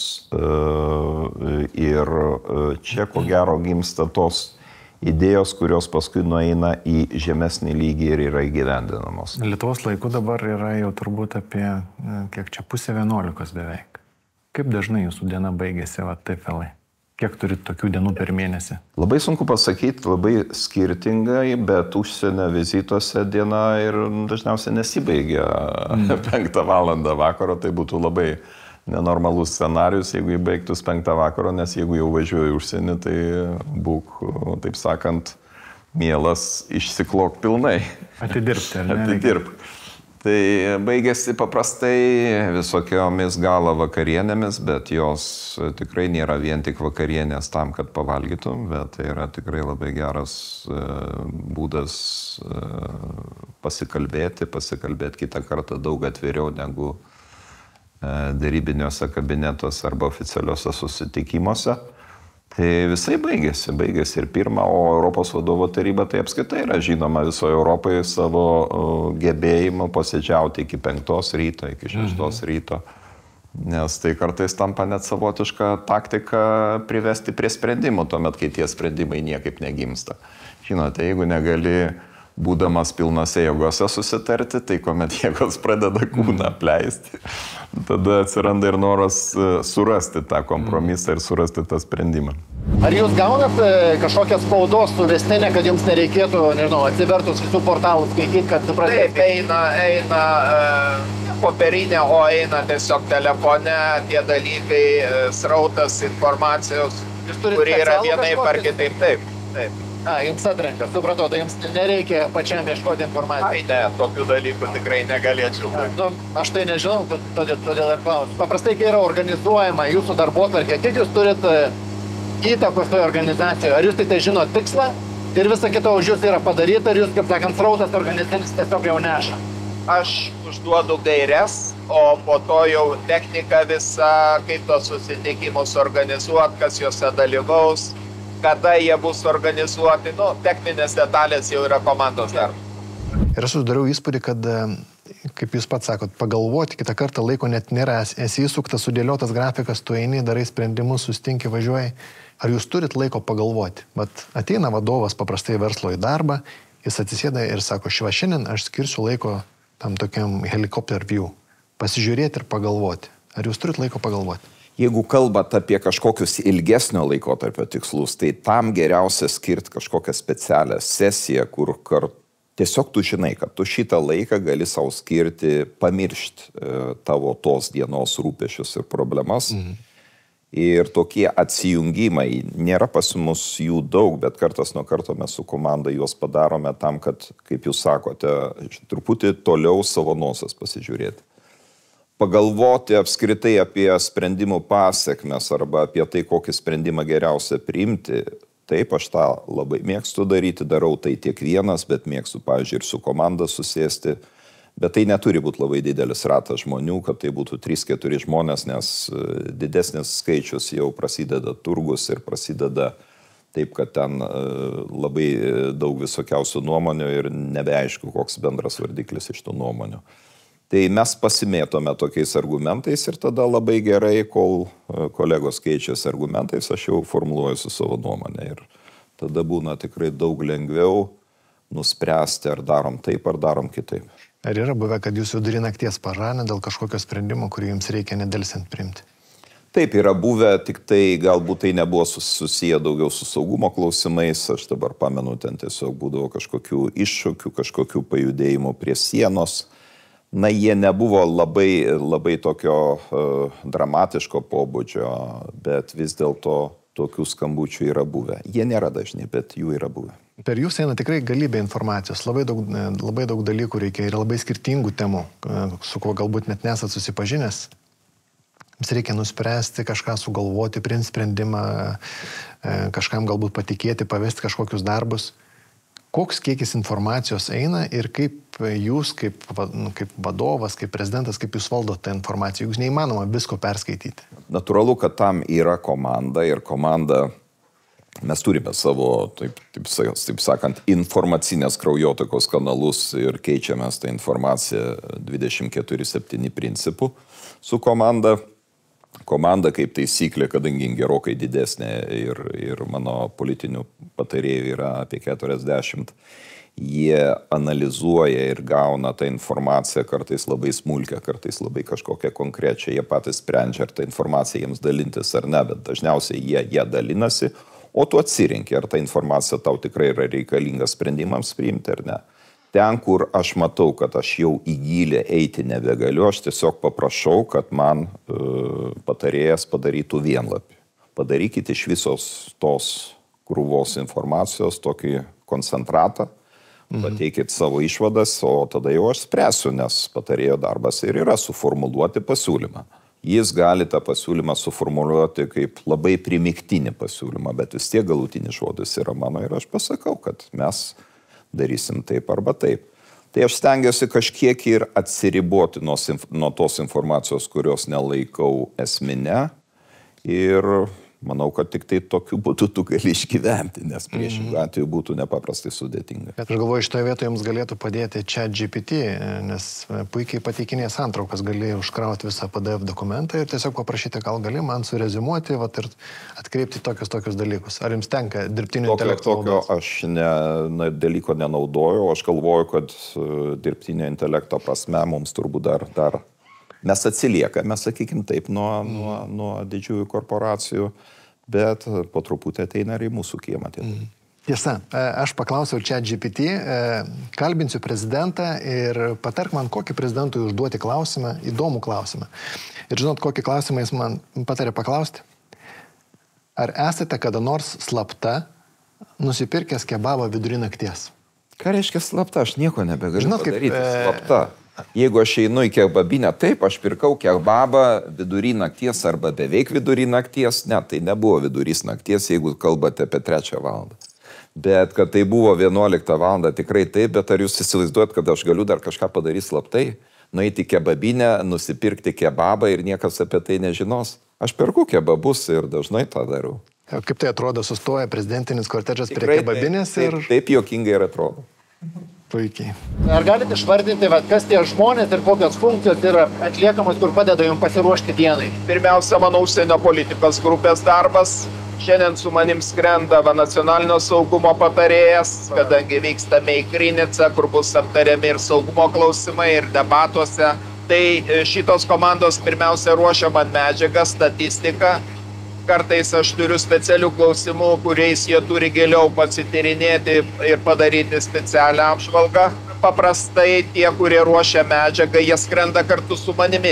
ir čia ko gero gimsta tos idėjos, kurios paskui nueina į žemesnį lygį ir yra įgyvendinamos. Lietuvos laiku dabar yra jau turbūt apie, kiek čia, 10:30 beveik. Kaip dažnai jūsų diena baigėsi, taip vėlai? Kiek turit tokių dienų per mėnesį? Labai sunku pasakyti, labai skirtingai, bet užsienio vizituose diena ir dažniausiai nesibaigia 5 valandą vakaro, tai būtų labai nenormalus scenarius, jeigu jį baigtus 5 vakaro, nes jeigu jau važiuoju užsienį, tai būk, taip sakant, mielas išsiklok pilnai. Atidirbti, ar ne? Atidirbti. Tai baigėsi paprastai visokiomis gala vakarienėmis, bet jos tikrai nėra vien tik vakarienės tam, kad pavalgytum, bet tai yra tikrai labai geras būdas pasikalbėti kitą kartą daug atviriau negu dėrybiniuose kabinetuose arba oficialiuose susitikimuose. Tai visai baigėsi ir pirmą, o Europos vadovo taryba tai apskritai yra žinoma visoje Europoje savo gebėjimu posėdžiauti iki 5 ryto, iki 6 ryto, nes tai kartais tampa net savotiška taktika privesti prie sprendimų, tuomet, kai tie sprendimai niekaip negimsta. Žinote, jeigu negali būdamas pilnose jėgose susitarti, tai kuomet jėgos pradeda kūną apleisti, tada atsiranda ir noras surasti tą kompromisą ir surasti tą sprendimą. Ar jūs gaunat kažkokią spaudos suvestinę, kad jums nereikėtų, nežinau, atsivertus visų portalų skaityti, kad suprasite? Taip, eina popierinė, o eina tiesiog telefone tie dalykai, srautas informacijos, kuri yra vienaip ar kitaip. Taip. Jums atrenka, supratau, tai jums nereikia pačiam ieškoti informacijos. Ne, tokių dalykų tikrai negalėčiau. Aš tai nežinau, todėl ir klausiu. Paprastai, kai yra organizuojama jūsų darbotvarkė, kiek jūs turit įtakos toje organizacijoje? Ar jūs tai žinot tikslą ir visa kita už jūs yra padaryta, ar jūs, kaip sakant, srautas organizacinis tiesiog jau neša? Aš užduodu gaires, o po to jau technika visa, kaip tos susitikimus organizuot, kas juose dalyvaus, kada jie bus organizuoti, techninės detalės jau yra komandos darbas. Ir aš susidariau įspūdį, kad, kaip jūs pats sakot, pagalvoti, kitą kartą laiko net nėra, esi įsuktas, sudėliotas grafikas, tu eini, darai sprendimus, sustinki, važiuoji. Ar jūs turit laiko pagalvoti? Bet ateina vadovas paprastai verslo į darbą, jis atsisėda ir sako, šiandien aš skirsiu laiko tam tokiam helicopter view, pasižiūrėti ir pagalvoti. Ar jūs turit laiko pagalvoti? Jeigu kalbat apie kažkokius ilgesnio laikotarpio tikslus, tai tam geriausia skirti kažkokią specialią sesiją, kur tiesiog tu žinai, kad tu šitą laiką gali savo skirti, pamiršti tavo tos dienos rūpešius ir problemas. Ir tokie atsijungimai, nėra pas mus jų daug, bet kartas nuo karto mes su komanda juos padarome tam, kad, kaip jūs sakote, truputį toliau savo nosies pasižiūrėti. Pagalvoti apskritai apie sprendimų pasiekmes arba apie tai, kokį sprendimą geriausia priimti. Taip, aš tą labai mėgstu daryti, darau tai tiek vienas, bet mėgstu, pavyzdžiui, ir su komanda susėsti. Bet tai neturi būti labai didelis ratas žmonių, kad tai būtų 3-4 žmonės, nes didesnis skaičius jau prasideda turgus ir prasideda taip, kad ten labai daug visokiausių nuomonių ir nebeaišku, koks bendras vardiklis iš tų nuomonių. Tai mes pasimėtome tokiais argumentais ir tada labai gerai, kol kolegos keičiasi argumentais, aš jau formuluoju su savo nuomonę. Ir tada būna tikrai daug lengviau nuspręsti, ar darom taip, ar darom kitaip. Ar yra buvę, kad jūs vidury nakties pažanė dėl kažkokio sprendimo, kurį jums reikia nedelsiant priimti? Taip, yra buvę, tik tai galbūt tai nebuvo susiję daugiau su saugumo klausimais. Aš dabar pamenu, ten tiesiog būdavo kažkokių iššūkių, kažkokių pajudėjimų prie sienos. Na, jie nebuvo labai tokio dramatiško pobūdžio, bet vis dėlto tokių skambučių yra buvę. Jie nėra dažni, bet jų yra buvę. Per jūs eina tikrai galybė informacijos, labai daug dalykų reikia ir labai skirtingų temų, su kuo galbūt net nesat susipažinęs. Jums reikia nuspręsti, kažką sugalvoti, priimti sprendimą, kažkam galbūt patikėti, pavesti kažkokius darbus. Koks kiekis informacijos eina ir kaip jūs, kaip vadovas, kaip prezidentas, kaip jūs valdot tą informaciją? Jūs neįmanoma visko perskaityti. Natūralu, kad tam yra komanda ir komanda, mes turime savo, taip sakant, informacinės kraujotakos kanalus ir keičiamės tą informaciją 24/7 principų su komanda. Komanda kaip taisyklė, kadangi gerokai didesnė ir mano politinių patarėjų yra apie 40, jie analizuoja ir gauna tą informaciją, kartais labai smulkę, kartais labai kažkokią konkrečią, jie patys sprendžia, ar tą informaciją jiems dalintis ar ne, bet dažniausiai jie dalinasi, o tu atsirinki, ar ta informacija tau tikrai yra reikalinga sprendimams priimti ar ne. Ten, kur aš matau, kad aš jau į gylį eiti nebegaliu, aš tiesiog paprašau, kad man patarėjas padarytų vienlapį. Padarykite iš visos tos krūvos informacijos tokį koncentratą, pateikit savo išvadas, o tada jau aš spręsiu, nes patarėjo darbas ir yra suformuluoti pasiūlymą. Jis gali tą pasiūlymą suformuluoti kaip labai primiktinį pasiūlymą, bet vis tiek galutinis žodis yra mano ir aš pasakau, kad mes darysim taip arba taip. Tai aš stengiuosi kažkiek ir atsiriboti nuo tos informacijos, kurios nelaikau esmine ir manau, kad tik tai tokiu būdu tu gali išgyventi, nes priešingų atveju būtų nepaprastai sudėtinga. Bet aš galvoju, šitoje vietoje jums galėtų padėti ChatGPT, nes puikiai pateikinės santraukas, gali užkrauti visą PDF dokumentą ir tiesiog paprašyti, gal gali man sureziumuoti ir atkreipti tokius dalykus. Ar jums tenka dirbtinio intelekto? Tokio aš dalyko nenaudoju, aš galvoju, kad dirbtinio intelekto prasme mums turbūt dar mes atsiliekame, sakykim taip, nuo didžiųjų korporacijų, bet po truputį ateina ir į mūsų kiemą. Tiesa, aš paklausiau ChatGPT, kalbinsiu prezidentą ir patark man, kokį prezidentui užduoti klausimą, įdomų klausimą. Ir žinot, kokį klausimą jis man patarė paklausti? Ar esate kada nors slapta nusipirkęs kebabą vidury nakties? Ką reiškia slapta? Aš nieko nebegaliu padaryti. Slapta. Jeigu aš einu į kebabinę, taip, aš pirkau kebabą vidury nakties arba beveik vidury nakties, ne, tai nebuvo vidurys nakties, jeigu kalbate apie 3 valandą. Bet kad tai buvo 11 valandą, tikrai taip, bet ar jūs įsivaizduojat, kad aš galiu dar kažką padaryti slaptai? Nueiti į kebabinę, nusipirkti kebabą ir niekas apie tai nežinos. Aš perku kebabus ir dažnai tą darau. Kaip tai atrodo, sustoja prezidentinis kortedžas prie kebabinės ir... Taip juokingai ir atrodo. Puikiai. Ar galite išvardinti, kas tie žmonės ir kokios funkcijos yra atliekamos, kur padeda jums pasiruošti dienai? Pirmiausia, mano užsienio politikos grupės darbas. Šiandien su manim skrenda nacionalinio saugumo patarėjas, kadangi vykstame į Krynicą, kur bus aptariami ir saugumo klausimai, ir debatuose. Tai šitos komandos pirmiausia ruošia man medžiagą, statistiką. Kartais aš turiu specialių klausimų, kuriais jie turi giliau pasityrinėti ir padaryti specialią apžvalgą. Paprastai tie, kurie ruošia medžiagą, jie skrenda kartu su manimi,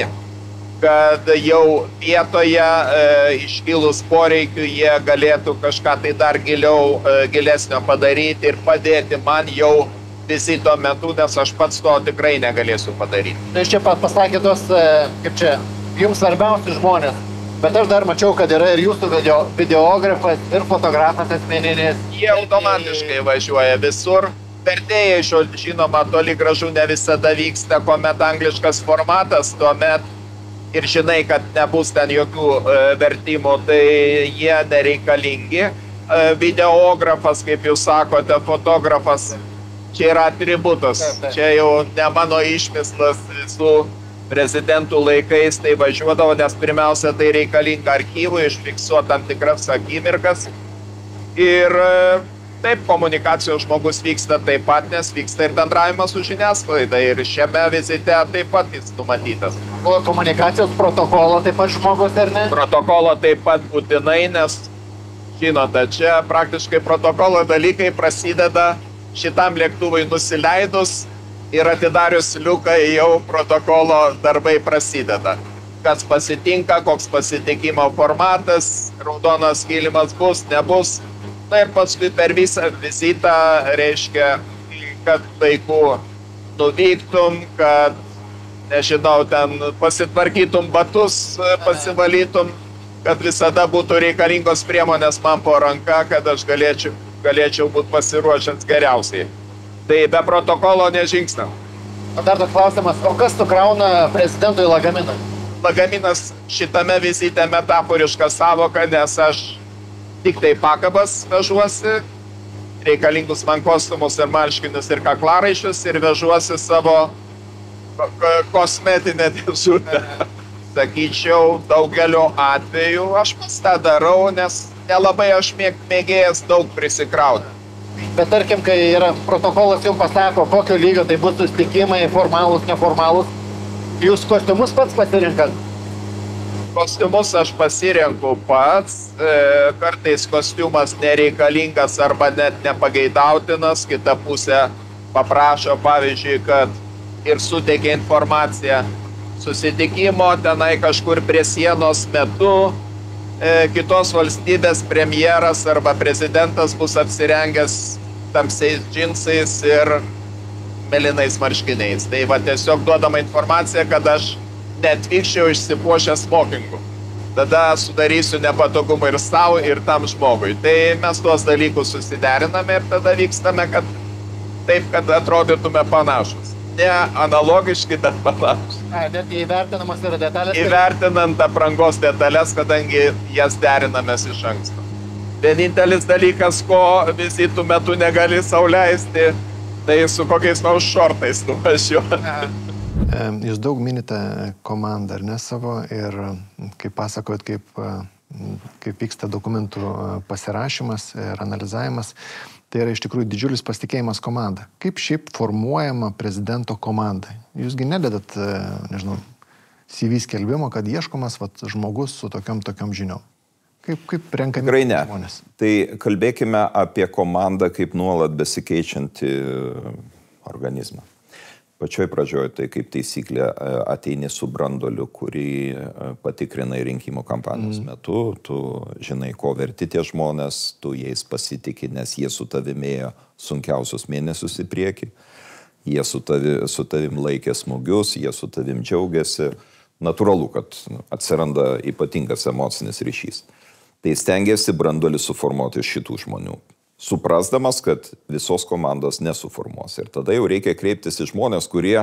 kad jau vietoje iškilus poreikiu jie galėtų kažką tai dar gilesnio padaryti ir padėti man jau vizito metu, nes aš pats to tikrai negalėsiu padaryti. Tai čia pasakė tos, kaip čia, jums svarbiausi žmonės. Bet aš dar mačiau, kad yra ir jūsų videografas, ir fotografas asmeninis. Jie automatiškai važiuoja visur. Vertėjai, žinoma, toli gražu ne visada vyksta, kuomet angliškas formatas, tuomet ir žinai, kad nebus ten jokių vertimų, tai jie nereikalingi. Videografas, kaip jūs sakote, fotografas, čia yra atributas. Čia jau ne mano išmislas su prezidentų laikais tai važiuodavo, nes pirmiausia tai reikalinga archyvui išfiksuoti tam tikras akimirkas. Ir Taip, komunikacijos žmogus vyksta taip pat, nes vyksta ir bendravimas su žiniasklaida ir šiame vizite taip pat jis numatytas. O komunikacijos protokolo taip pat žmogus, ar ne? Protokolo taip pat būtinai, nes, žinote, čia praktiškai protokolo dalykai prasideda šitam lėktuvui nusileidus ir atidarius liuką jau protokolo darbai prasideda. Kas pasitinka, koks pasitikimo formatas, raudonas kilimas bus, nebus. Na ir paskui per visą vizitą reiškia, kad laiku nuvyktum, kad, nežinau, ten pasitvarkytum batus, pasivalytum, kad visada būtų reikalingos priemonės man po ranka, kad aš galėčiau būti pasiruošęs geriausiai. Tai be protokolo nežingsnam. O dar toks klausimas, o kas sukrauna prezidentui lagaminą? Lagaminas šitame vizite metaforiška savoka, nes aš tik tai pakabas vežuosi, reikalingus man kostiumus ir marškinius ir kaklaraiščius ir vežuosi savo kosmetinę dėžutę. Sakyčiau, daugeliu atveju aš pats tą darau, nes nelabai aš mėgėjęs daug prisikrauti. Bet tarkim, kai yra protokolas jau pasako, kokio lygio tai bus susitikimai, formalūs, neformalūs, jūs kostiumus pats pasirinkat? Kostiumus aš pasirenku pats, kartais kostiumas nereikalingas arba net nepageidautinas, kita pusė paprašo, pavyzdžiui, kad ir suteikia informaciją susitikimo tenai kažkur prie sienos metu, kitos valstybės premjeras arba prezidentas bus apsirengęs tamsiais džinsais ir mėlynais marškiniais. Tai va tiesiog duodama informacija, kad aš neatvykščiau išsipuošęs smokingu. Tada sudarysiu nepatogumą ir savo, ir tam žmogui. Tai mes tuos dalykus susideriname ir tada vykstame, kad taip, kad atrodytume panašus. Ne analogiški, bet panašus. Net įvertinamas yra detalės? Įvertinant aprangos detalės, kadangi jas derinamės iš anksto. Vienintelis dalykas, ko vizitų metu negali sau leisti, tai su kokiais nors šortais nuvažiuoti. Jūs daug minite komandą, ar ne savo, ir kaip pasakojat, kaip vyksta dokumentų pasirašymas ir analizavimas, tai yra iš tikrųjų didžiulis pasitikėjimas komanda. Kaip šiaip formuojama prezidento komanda? Jūsgi nededat, nežinau, CV skelbimo, kad ieškomas žmogus su tokiom žiniom. Kaip renkami tikrai ne. Žmonės? Tai kalbėkime apie komandą kaip nuolat besikeičiantį organizmą. Pačioj pradžioj tai kaip taisyklė ateini su branduoliu, kurį patikrinai rinkimų kampanijos metu, tu žinai, ko verti tie žmonės, tu jais pasitiki, nes jie su tavimėjo sunkiausius mėnesius į priekį, jie su tavim laikė smūgius, jie su tavim džiaugiasi. Natūralu, kad atsiranda ypatingas emocinis ryšys. Tai stengiasi branduolį suformuoti iš šitų žmonių, suprasdamas, kad visos komandos nesuformuos. Ir tada jau reikia kreiptis į žmonės, kurie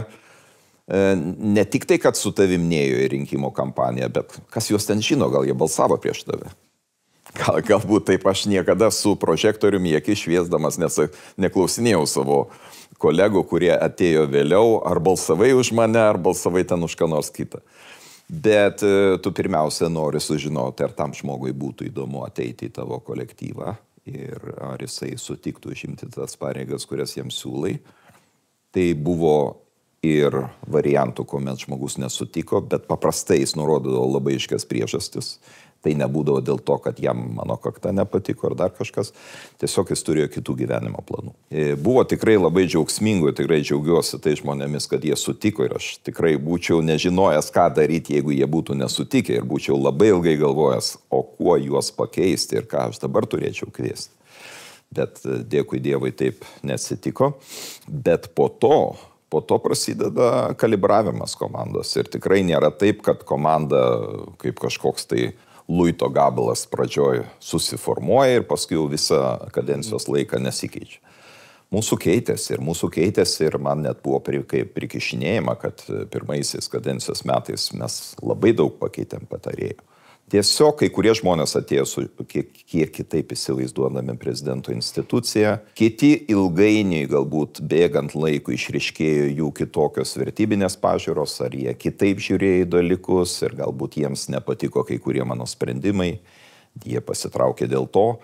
ne tik tai, kad su tavim nėjo į rinkimų kampaniją, bet kas juos ten žino, gal jie balsavo prieš tave. Galbūt taip aš niekada su prožektoriumi akį šviesdamas neklausinėjau savo kolegų, kurie atėjo vėliau, ar balsavai už mane, ar balsavai ten už ką nors kitą. Bet tu pirmiausia nori sužinoti, ar tam žmogui būtų įdomu ateiti į tavo kolektyvą ir ar jisai sutiktų užimti tas pareigas, kurias jiems siūlai. Tai buvo ir variantų, kuomet žmogus nesutiko, bet paprastai jis nurodydavo labai aiškias priežastis. Tai nebūdavo dėl to, kad jam mano kakta nepatiko ar dar kažkas. Tiesiog jis turėjo kitų gyvenimo planų. Buvo tikrai labai džiaugsmingų, tikrai džiaugiuosi tai žmonėmis, kad jie sutiko ir aš tikrai būčiau nežinojęs, ką daryti, jeigu jie būtų nesutikę ir būčiau labai ilgai galvojęs, o kuo juos pakeisti ir ką aš dabar turėčiau kviesti. Bet dėkui Dievui taip nesitiko. Bet po to prasideda kalibravimas komandos ir tikrai nėra taip, kad komanda kaip kažkoks tai luito gabalas pradžioj susiformuoja ir paskui jau visą kadencijos laiką nesikeičia. Mūsų keitėsi ir man net buvo prikišinėjama, kad pirmaisiais kadencijos metais mes labai daug pakeitėm patarėjų. Tiesiog kai kurie žmonės atėjo su kiek kitaip įsivaizduodami prezidento instituciją, kiti ilgainiui galbūt bėgant laikui išryškėjo jų kitokios vertybinės pažiūros, ar jie kitaip žiūrėjo į dalykus ir galbūt jiems nepatiko kai kurie mano sprendimai, jie pasitraukė dėl to.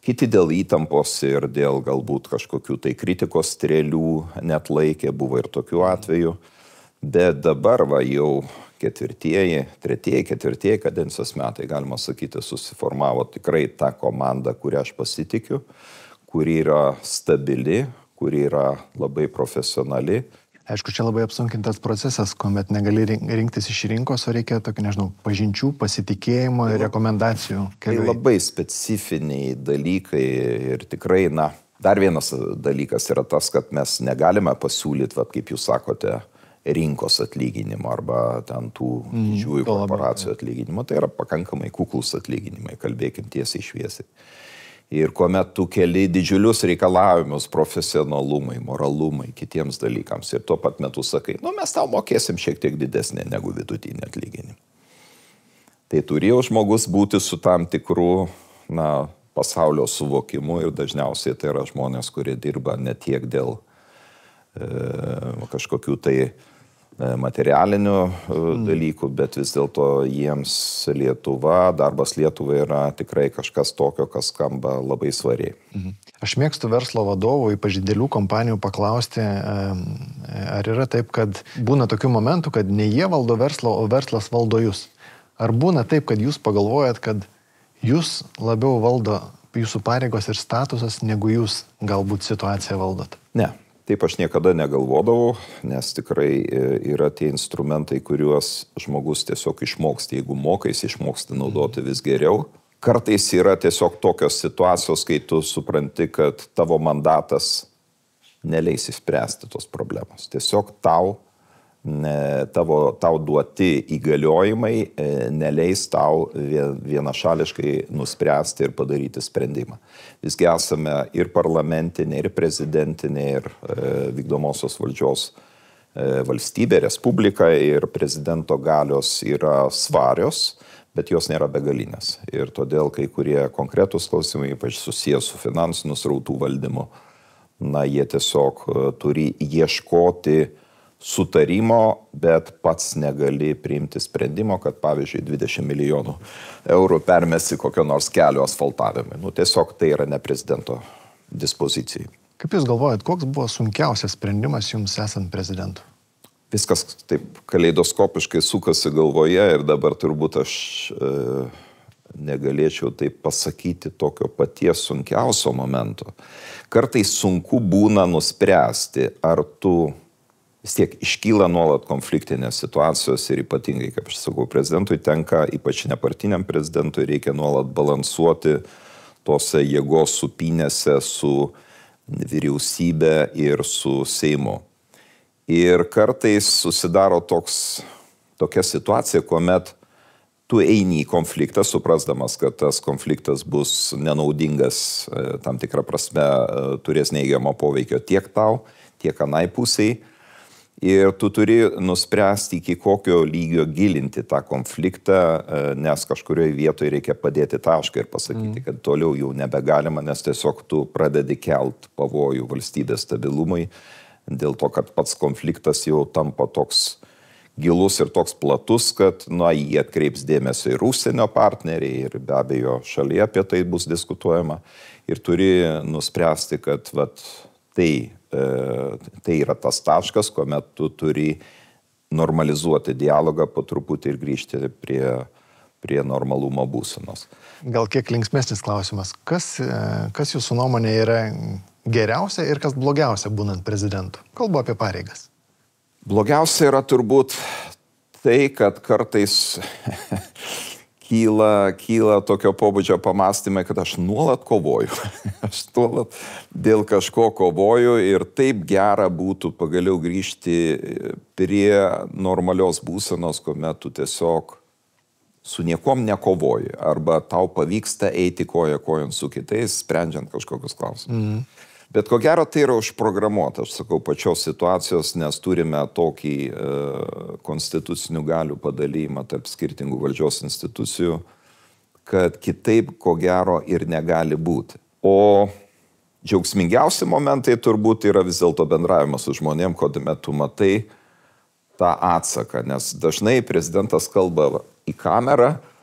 Kiti dėl įtampos ir dėl galbūt kažkokių tai kritikos strėlių net laikė, buvo ir tokių atvejų. Bet dabar jau tretieji, ketvirtieji kadencijos metai, galima sakyti, susiformavo tikrai ta komanda, kurią aš pasitikiu, kuri yra stabili, kuri yra labai profesionali. Aišku, čia labai apsunkintas procesas, kuomet negali rinktis iš rinkos, o reikia tokių, nežinau, pažinčių, pasitikėjimo ir rekomendacijų. Tai labai specifiniai dalykai ir tikrai, dar vienas dalykas yra tas, kad mes negalime pasiūlyti, kaip jūs sakote, rinkos atlyginimo arba ten tų didžiųjų korporacijų atlyginimo. Tai yra pakankamai kuklus atlyginimai, kalbėkim tiesiai šviesiai. Ir kuomet tu keli didžiulius reikalavimus profesionalumai, moralumai, kitiems dalykams ir tuo pat metu sakai, mes tau mokėsim šiek tiek didesnė negu vidutinį atlyginimą. Tai turėjo žmogus būti su tam tikru, pasaulio suvokimu ir dažniausiai tai yra žmonės, kurie dirba ne tiek dėl kažkokių tai materialinių dalykų, bet vis dėlto jiems Lietuva, darbas Lietuvai yra tikrai kažkas tokio, kas skamba labai svariai. Aš mėgstu verslo vadovų, ypač didelių kompanijų, paklausti, ar yra taip, kad būna tokių momentų, kad ne jie valdo verslą, o verslas valdo jūs. Ar būna taip, kad jūs pagalvojat, kad jūs labiau valdo jūsų pareigos ir statusas, negu jūs galbūt situaciją valdot? Ne. Taip aš niekada negalvodavau, nes tikrai yra tie instrumentai, kuriuos žmogus tiesiog išmoksti. Jeigu mokais, išmoksti naudoti vis geriau. Kartais yra tiesiog tokios situacijos, kai tu supranti, kad tavo mandatas neleis išspręsti tos problemos. Tiesiog tau duoti įgaliojimai neleis tau vienašališkai nuspręsti ir padaryti sprendimą. Visgi esame ir parlamentinė, ir prezidentinė, ir vykdomosios valdžios valstybė, respublika, ir prezidento galios yra svarios, bet jos nėra begalinės. Ir todėl kai kurie konkretūs klausimai, ypač susijęs su finansiniu srautų valdymu, jie tiesiog turi ieškoti sutarimo, bet pats negali priimti sprendimo, kad pavyzdžiui 20 milijonų eurų permesi kokio nors kelio asfaltavimui. Tiesiog tai yra ne prezidento dispozicijai. Kaip Jūs galvojat, koks buvo sunkiausias sprendimas Jums esant prezidentu? Viskas taip kaleidoskopiškai sukasi galvoje ir dabar turbūt aš negalėčiau taip pasakyti tokio paties sunkiausio momento. Kartais sunku būna nuspręsti, ar tu vis tiek iškyla nuolat konfliktinės situacijos ir ypatingai, kaip aš sakau, prezidentui tenka, ypač nepartiniam prezidentui, reikia nuolat balansuoti tose jėgos supynėse su vyriausybė ir su Seimu. Ir kartais susidaro tokia situacija, kuomet tu eini į konfliktą, suprasdamas, kad tas konfliktas bus nenaudingas, tam tikrą prasme turės neigiamo poveikio tiek tau, tiek anai pusiai. Ir tu turi nuspręsti, iki kokio lygio gilinti tą konfliktą, nes kažkurioje vietoje reikia padėti tašką ir pasakyti, kad toliau jau nebegalima, nes tiesiog tu pradedi kelt pavojų valstybės stabilumui, dėl to, kad pats konfliktas jau tampa toks gilus ir toks platus, kad jį atkreips dėmesio ir užsienio partneriai, ir be abejo šalyje apie tai bus diskutuojama. Ir turi nuspręsti, kad tai yra tas taškas, kuomet tu turi normalizuoti dialogą po truputį ir grįžti prie normalumo būsenos. Gal kiek linksmesnis klausimas. Kas Jūsų nuomonė yra geriausia ir kas blogiausia būnant prezidentu? Kalbu apie pareigas. Blogiausia yra turbūt tai, kad kartais kyla tokio pobūdžio pamastymai, kad aš nuolat kovoju. Aš nuolat dėl kažko kovoju ir taip gera būtų pagaliau grįžti prie normalios būsenos, kuomet tu tiesiog su niekom nekovoji arba tau pavyksta eiti koja kojon su kitais, sprendžiant kažkokius klausimus. Bet ko gero tai yra užprogramuota, aš sakau, pačios situacijos, nes turime tokį konstitucinių galių padalymą tarp skirtingų valdžios institucijų, kad kitaip ko gero ir negali būti. O džiaugsmingiausi momentai turbūt yra vis dėlto bendravimas su žmonėm, kuomet tu matai tą atsaką, nes dažnai prezidentas kalba į kamerą,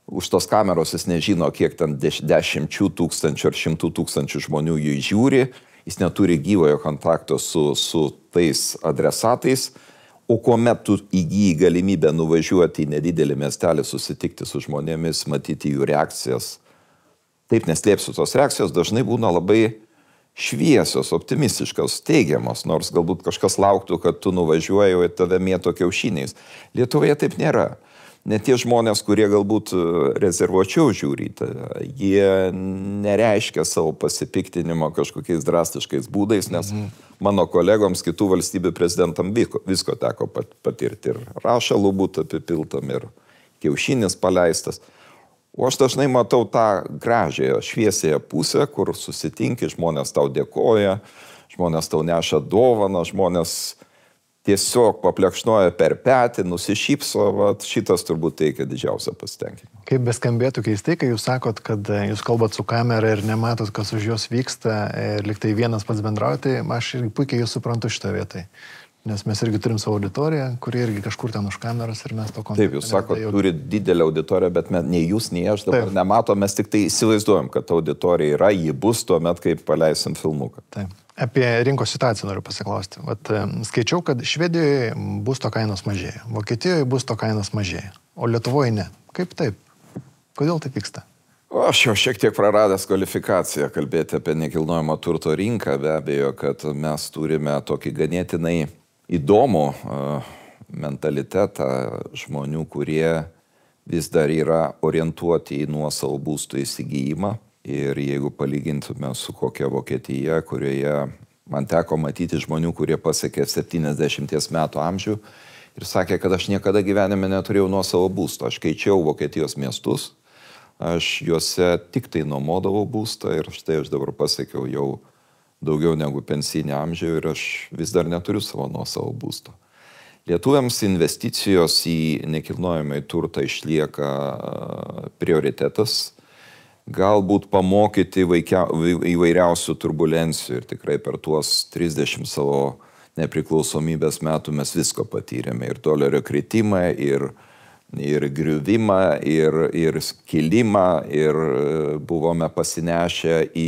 už tos kameros jis nežino, kiek ten 10 tūkstančių ar 100 tūkstančių žmonių jų žiūri, jis neturi gyvojo kontakto su tais adresatais, o kuomet tu įgyji galimybę nuvažiuoti į nedidelį miestelį, susitikti su žmonėmis, matyti jų reakcijas. Taip neslėpsiu, tos reakcijos dažnai būna labai šviesios, optimistiškos, teigiamos, nors galbūt kažkas lauktų, kad tu nuvažiuoji, o tave mėto kiaušiniais. Lietuvoje taip nėra. Net tie žmonės, kurie galbūt rezervuočiau žiūri, jie nereiškia savo pasipiktinimo kažkokiais drastiškais būdais, nes mano kolegoms kitų valstybių prezidentam visko teko patirti. Ir rašalų būtų apipiltam, ir kiaušinis paleistas. O aš dažnai matau tą gražiąją, šviesėją pusę, kur susitinki, žmonės tau dėkoja, žmonės tau neša dovaną, žmonės tiesiog paplekšnoja per petį, nusišypso, šitas turbūt teikia didžiausią pasitenkinimą. Kaip beskambėtų keistai, kai jūs sakot, kad jūs kalbat su kamera ir nematot, kas už jos vyksta, ir liktai vienas pats bendrauja, tai aš irgi puikiai jūs suprantu šitą vietą. Nes mes irgi turim savo auditoriją, kuri irgi kažkur ten už kameros ir mes to kontaktuojame. Taip, jūs sakot, turi didelę auditoriją, bet nei jūs, nei aš dabar nematom, mes tik tai įsivaizduojam, kad auditorija yra, ji bus tuo met, kai paleisim filmuką. Taip. Apie rinkos situaciją noriu pasiklausti. Skaičiau, kad Švedijoje būsto kainos mažėja, Vokietijoje būsto kainos mažėja, o Lietuvoje ne. Kaip taip? Kodėl taip vyksta? Aš jau šiek tiek praradęs kvalifikaciją kalbėti apie nekilnojamo turto rinką, be abejo, kad mes turime tokį ganėtinai įdomų mentalitetą žmonių, kurie vis dar yra orientuoti į nuosavų būstų įsigijimą. Ir jeigu palygintume su kokia Vokietija, kurioje man teko matyti žmonių, kurie pasiekė 70 metų amžių ir sakė, kad aš niekada gyvenime neturėjau nuosavo būsto. Aš keičiau Vokietijos miestus, aš juose tik tai nuomodavau būstą ir štai aš dabar pasiekiau jau daugiau negu pensinį amžių ir aš vis dar neturiu savo nuosavo būsto. Lietuviams investicijos į nekilnojamą turtą išlieka prioritetas. Galbūt pamokyti įvairiausių turbulencijų ir tikrai per tuos 30 savo nepriklausomybės metų mes visko patyrėme. Ir dolerio kritimą, ir griuvimą, ir kilimą, ir buvome pasinešę į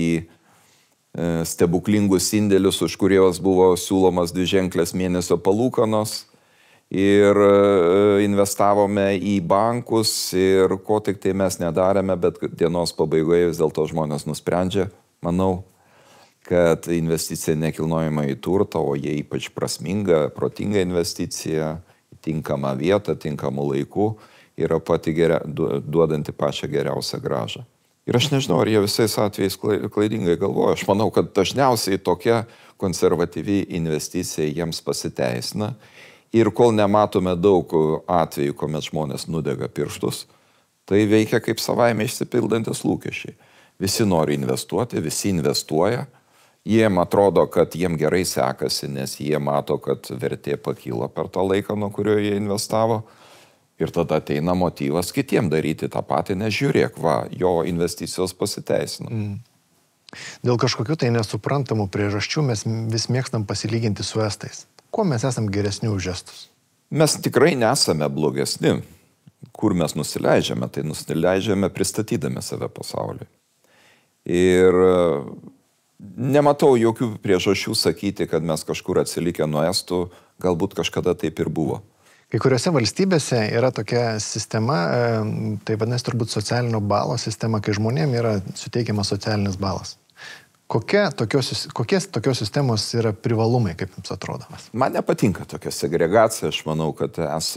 stebuklingus indėlius, už kurios buvo siūlomas 2-ženklės mėnesio palūkanos ir investavome į bankus ir ko tik tai mes nedarėme, bet dienos pabaigoje vis dėlto žmonės nusprendžia, manau, kad investicija nekilnojama į turtą, o jie ypač prasminga, protinga investicija, tinkamą vietą, tinkamų laikų, yra pati duodanti pačią geriausią grąžą. Ir aš nežinau, ar jie visais atvejais klaidingai galvoja. Aš manau, kad dažniausiai tokia konservatyvi investicija jiems pasiteisina. Ir kol nematome daug atvejų, kuomet žmonės nudega pirštus, tai veikia kaip savaime išsipildantis lūkesčiai. Visi nori investuoti, visi investuoja. Jiem atrodo, kad jiem gerai sekasi, nes jie mato, kad vertė pakyla per tą laiką, nuo kurio jie investavo. Ir tada ateina motyvas kitiem daryti tą patį, nes žiūrėk, jo investicijos pasiteisina. Dėl kažkokių tai nesuprantamų priežasčių mes vis mėgstam pasilyginti su estais. Kuo mes esam geresni už estus? Mes tikrai nesame blogesni. Kur mes nusileidžiame? Tai nusileidžiame pristatydami save pasauliui. Ir nematau jokių priežasčių sakyti, kad mes kažkur atsilikę nuo estų, galbūt kažkada taip ir buvo. Kai kuriuose valstybėse yra tokia sistema, tai vadinasi turbūt socialinio balo sistema, kai žmonėms yra suteikiamas socialinis balas. Kokie tokios sistemos yra privalumai, kaip jums atrodo? Man nepatinka tokia segregacija, aš manau, kad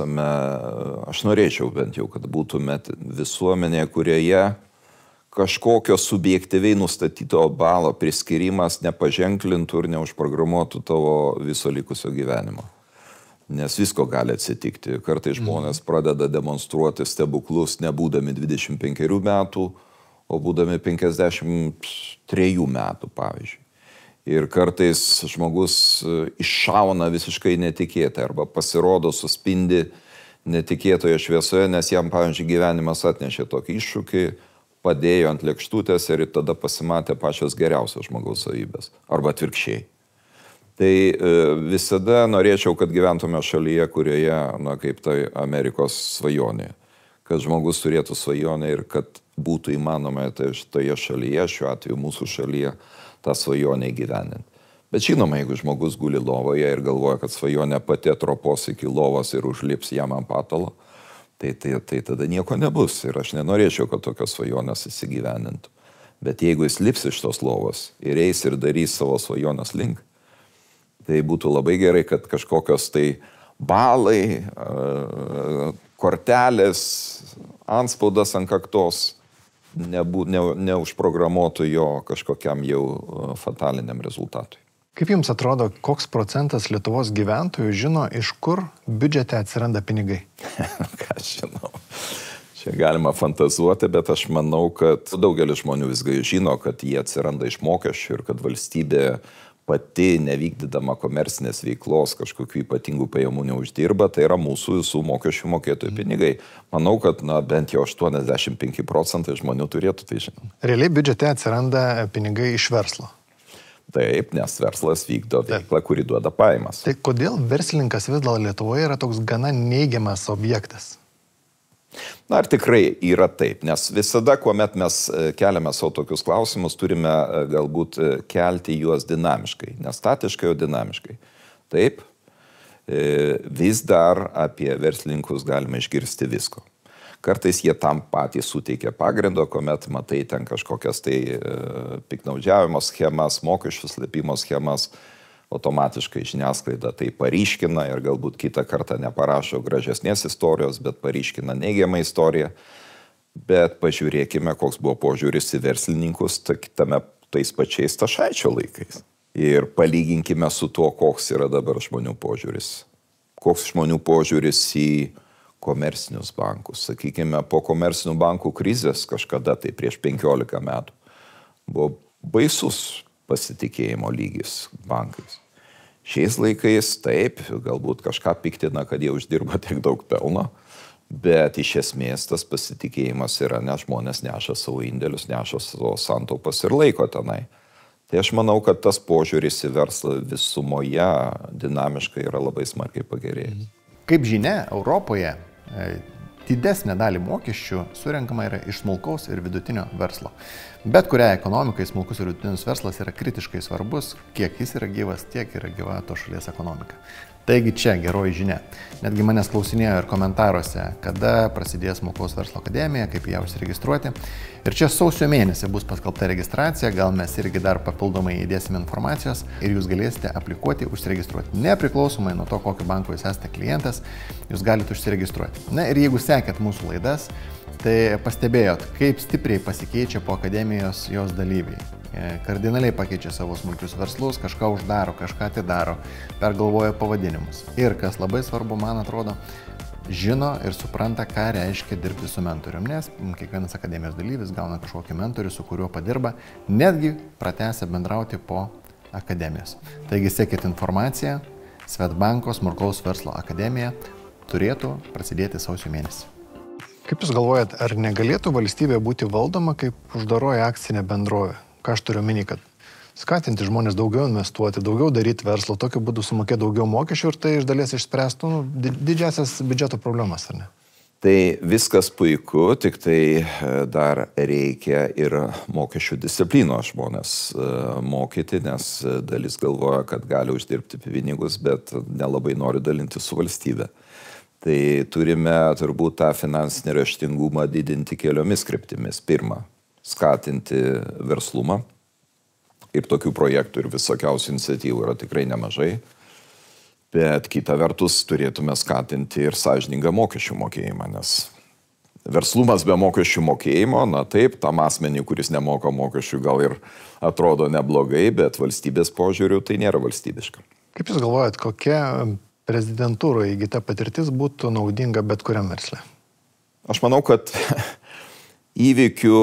aš norėčiau bent jau, kad būtume visuomenėje, kurioje kažkokio subjektyviai nustatyto balo priskirimas nepaženklintų ir neužprogramuotų tavo viso likusio gyvenimo. Nes visko gali atsitikti. Kartais žmonės pradeda demonstruoti stebuklus nebūdami 25 metų, o būdami 53 metų, pavyzdžiui. Ir kartais žmogus iššauna visiškai netikėtai arba pasirodo, suspindi netikėtoje šviesoje, nes jam, pavyzdžiui, gyvenimas atnešė tokį iššūkį, padėjo ant lėkštutės ir tada pasimatė pačios geriausios žmogaus savybės. Arba atvirkščiai. Tai visada norėčiau, kad gyventume šalyje, kurioje, kaip tai Amerikos svajonė, kad žmogus turėtų svajonę ir kad būtų įmanoma toje šalyje, šiuo atveju mūsų šalyje, tą svajonę įgyvendinti. Bet žinoma, jeigu žmogus guli lovoje ir galvoja, kad svajonė pati atropos iki lovos ir užlips jam ant patalo, tai tada nieko nebus. Ir aš nenorėčiau, kad tokios svajonės įsigyvendintų. Bet jeigu jis lips iš tos lovos ir eis ir darys savo svajonės link, tai būtų labai gerai, kad kažkokios tai balai, kortelės, antspaudas ant kaktos neužprogramuotų jo kažkokiam jau fataliniam rezultatui. Kaip Jums atrodo, koks procentas Lietuvos gyventojų žino, iš kur biudžete atsiranda pinigai? Ką žinau. Čia galima fantazuoti, bet aš manau, kad daugelis žmonių visgai žino, kad jie atsiranda iš mokesčių ir kad valstybė pati nevykdydama komercinės veiklos kažkokių ypatingų pajamų neuždirba, tai yra mūsų visų mokesčių mokėtojų pinigai. Manau, kad bent jau 85% žmonių turėtų tai žinoti. Realiai biudžete atsiranda pinigai iš verslo. Taip, nes verslas vykdo veiklą, kuri duoda pajamas. Tai kodėl verslininkas vis dėlto Lietuvoje yra toks gana neigiamas objektas? Na, ar tikrai yra taip, nes visada, kuomet mes keliame savo tokius klausimus, turime galbūt kelti juos dinamiškai, ne statiškai, o dinamiškai. Taip, vis dar apie verslininkus galime išgirsti visko. Kartais jie tam patys suteikia pagrindo, kuomet matai ten kažkokias tai piknaudžiavimo schemas, mokesčių slėpimo schemas, automatiškai žiniasklaida tai paryškina ir galbūt kitą kartą neparašo gražesnės istorijos, bet paryškina neigiamą istoriją. Bet pažiūrėkime, koks buvo požiūris į verslininkus tais pačiais Stašaičio laikais. Ir palyginkime su tuo, koks yra dabar žmonių požiūris. Koks žmonių požiūris į komercinius bankus. Sakykime, po komercinių bankų krizės kažkada, tai prieš 15 metų, buvo baisus pasitikėjimo lygis bankais. Šiais laikais taip, galbūt kažką piktina, kad jie uždirba tiek daug pelno, bet iš esmės tas pasitikėjimas yra, nes žmonės neša savo indėlius, neša savo santaupas ir laiko tenai. Tai aš manau, kad tas požiūris į verslą visumoje dinamiškai yra labai smarkiai pagerėjęs. Kaip žinia, Europoje didesnė dalį mokesčių surenkama yra iš smulkaus ir vidutinio verslo. Bet kuriai ekonomikai smulkus ir vidutinis verslas yra kritiškai svarbus, kiek jis yra gyvas, tiek yra gyva to šalies ekonomika. Taigi čia geroji žinia. Netgi manęs klausinėjo ir komentaruose, kada prasidės smulkaus verslo akademija, kaip ją užsiregistruoti. Ir čia sausio mėnesį bus paskelbta registracija, gal mes irgi dar papildomai įdėsime informacijos ir jūs galėsite aplikuoti, užsiregistruoti. Nepriklausomai nuo to, kokio banko jūs esate klientas, jūs galite užsiregistruoti. Na ir jeigu sekėt mūsų laidas, tai pastebėjot, kaip stipriai pasikeičia po akademijos jos dalyviai. Kardinaliai pakeičia savo smulkius verslus, kažką uždaro, kažką atidaro, pergalvoja pavadinimus. Ir kas labai svarbu, man atrodo, žino ir supranta, ką reiškia dirbti su mentorium, nes kiekvienas akademijos dalyvis gauna kažkokį mentorių, su kuriuo padirba, netgi pratęsia bendrauti po akademijos. Taigi sekit informaciją, Swedbanko smulkaus verslo akademija turėtų prasidėti sausio mėnesį. Kaip Jūs galvojat, ar negalėtų valstybė būti valdoma kaip uždaroji akcinė bendrovė? Ką aš turiu omeny, kad skatinti žmonės daugiau investuoti, daugiau daryti verslo, tokiu būdu sumokėti daugiau mokesčių ir tai iš dalies išspręstų didžiasias biudžeto problemas, ar ne? Tai viskas puiku, tik tai dar reikia ir mokesčių disciplinos žmonės mokyti, nes dalis galvoja, kad gali uždirbti pinigus, bet nelabai nori dalinti su valstybe. Tai turime turbūt tą finansinį raštingumą didinti keliomis kryptimis. Pirma, skatinti verslumą. Ir tokių projektų ir visokiausių iniciatyvų yra tikrai nemažai. Bet kita vertus turėtume skatinti ir sąžiningą mokesčių mokėjimą, nes verslumas be mokesčių mokėjimo, na taip, tam asmenį, kuris nemoka mokesčių, gal ir atrodo neblogai, bet valstybės požiūriu tai nėra valstybiška. Kaip Jūs galvojat, kokia prezidentūroje įgyta patirtis būtų naudinga bet kuriam versle? Aš manau, kad įvykių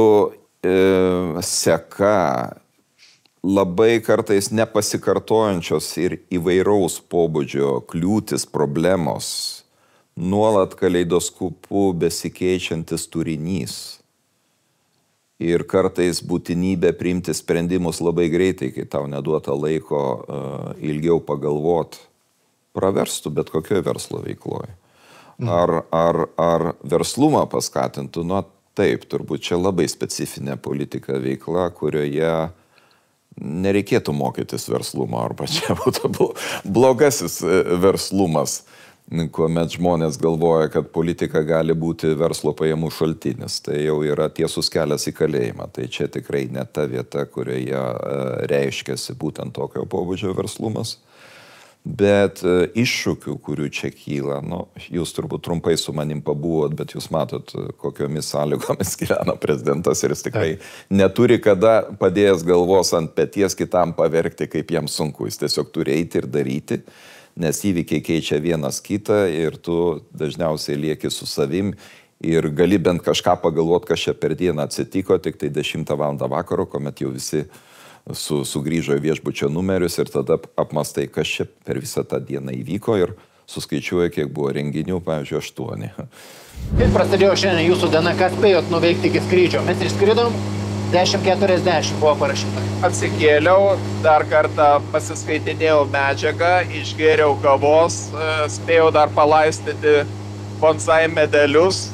seka labai kartais nepasikartojančios ir įvairaus pobūdžio kliūtis, problemos, nuolat kaleidoskopu besikeičiantis turinys ir kartais būtinybė priimti sprendimus labai greitai, kai tau neduota laiko ilgiau pagalvoti, praverstų bet kokioje verslo veikloje. Ar verslumą paskatintų? Nu, taip, turbūt čia labai specifinė politika veikla, kurioje nereikėtų mokytis verslumo, arba čia būtų blogasis verslumas, kuomet žmonės galvoja, kad politika gali būti verslo pajamų šaltinis. Tai jau yra tiesus kelias į kalėjimą. Tai čia tikrai ne ta vieta, kurioje reiškiasi būtent tokio pobūdžio verslumas. Bet iššūkių, kurių čia kyla, jūs turbūt trumpai su manim pabuvot, bet jūs matot, kokiomis sąlygomis gyvena prezidentas ir jis tikrai neturi kada padėjęs galvos ant peties kitam paverkti, kaip jam sunku. Jis tiesiog turi eiti ir daryti, nes įvykiai keičia vienas kitą ir tu dažniausiai lieki su savim ir gali bent kažką pagalvoti, kas čia per dieną atsitiko, tik tai 10 val. Vakaro, kuomet jau visi sugrįžo į viešbučio numerius ir tada apmastai, kas čia per visą tą dieną įvyko ir suskaičiuoja, kiek buvo renginių, pavyzdžiui, 8. Kaip prasidėjo šiandien jūsų diena, ką spėjot nuveikti iki skrydžio? Mes išskridom 10:40 buvo parašyta. Atsikėliau, dar kartą pasiskaitinėjau medžiagą, išgėriau kavos, spėjau dar palaistyti bonsai medelius,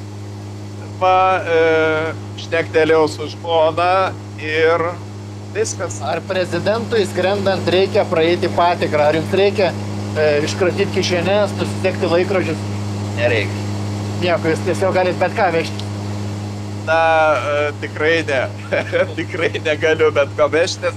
šnektelėjau su žmona ir viskas. Ar prezidentui skrendant reikia praeiti patikrą? Ar jums reikia iškratyti kišenės, nusitekti laikrodžius? Nereikia. Nieko, jūs tiesiog galite bet ką vežti. Na, tikrai ne. Tikrai negaliu bet ko vežtis.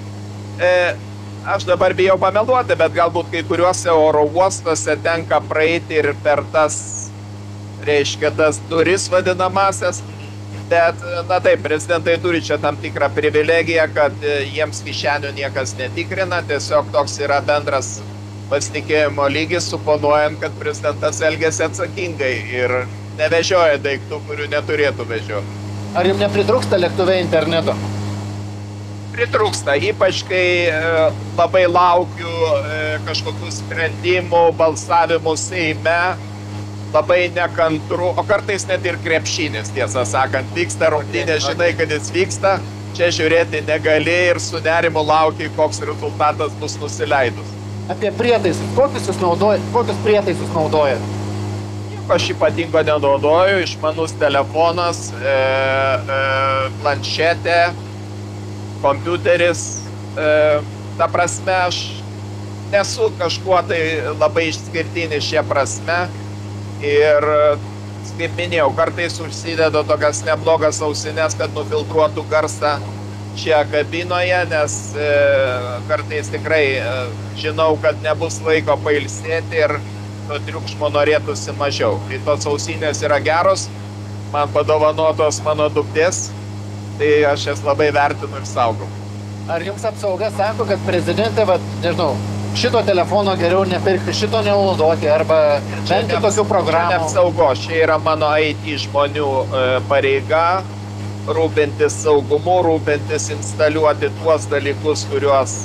Aš dabar bijau pameluoti, bet galbūt kai kuriuose oro uostuose tenka praeiti ir per tas, reiškia, tas duris vadinamasias. Bet, na taip, prezidentai turi čia tam tikrą privilegiją, kad jiems kišenių niekas netikrina, tiesiog toks yra bendras pasitikėjimo lygis, suponuojant, kad prezidentas elgiasi atsakingai ir nevežioja daiktų, kurių neturėtų vežioti. Ar jums nepritrūksta lėktuve interneto? Pritrūksta, ypač kai labai laukiu kažkokių sprendimų, balsavimų Seime, labai nekantru, o kartais net ir krepšinis, tiesą sakant, vyksta rungtynė, žinai, kad jis vyksta, čia žiūrėti negali ir su nerimu lauki, koks rezultatas bus nusileidus. Apie prietaisus, kokius prietaisus naudojat? Aš ypatingo nenaudoju, išmanus telefonas, planšetė, kompiuteris. Ta prasme, aš nesu kažkuo tai labai išskirtinis šia prasme. Ir, kaip minėjau, kartais užsidedu tokias neblogas ausines, kad nufiltruotų garsą čia kabinoje, nes kartais tikrai žinau, kad nebus laiko pailsėti ir to triukšmo norėtųsi mažiau. Tai tos ausinės yra geros, man padovanotos mano duktės, tai aš jas labai vertinu ir saugau. Ar jums apsauga sako, kad prezidentė, nežinau, šito telefono geriau nepirkti, šito nenaudoti, arba bent tokių programų? Čia neapsaugos, čia yra mano IT žmonių pareiga, rūpintis saugumu, rūpintis instaliuoti tuos dalykus, kuriuos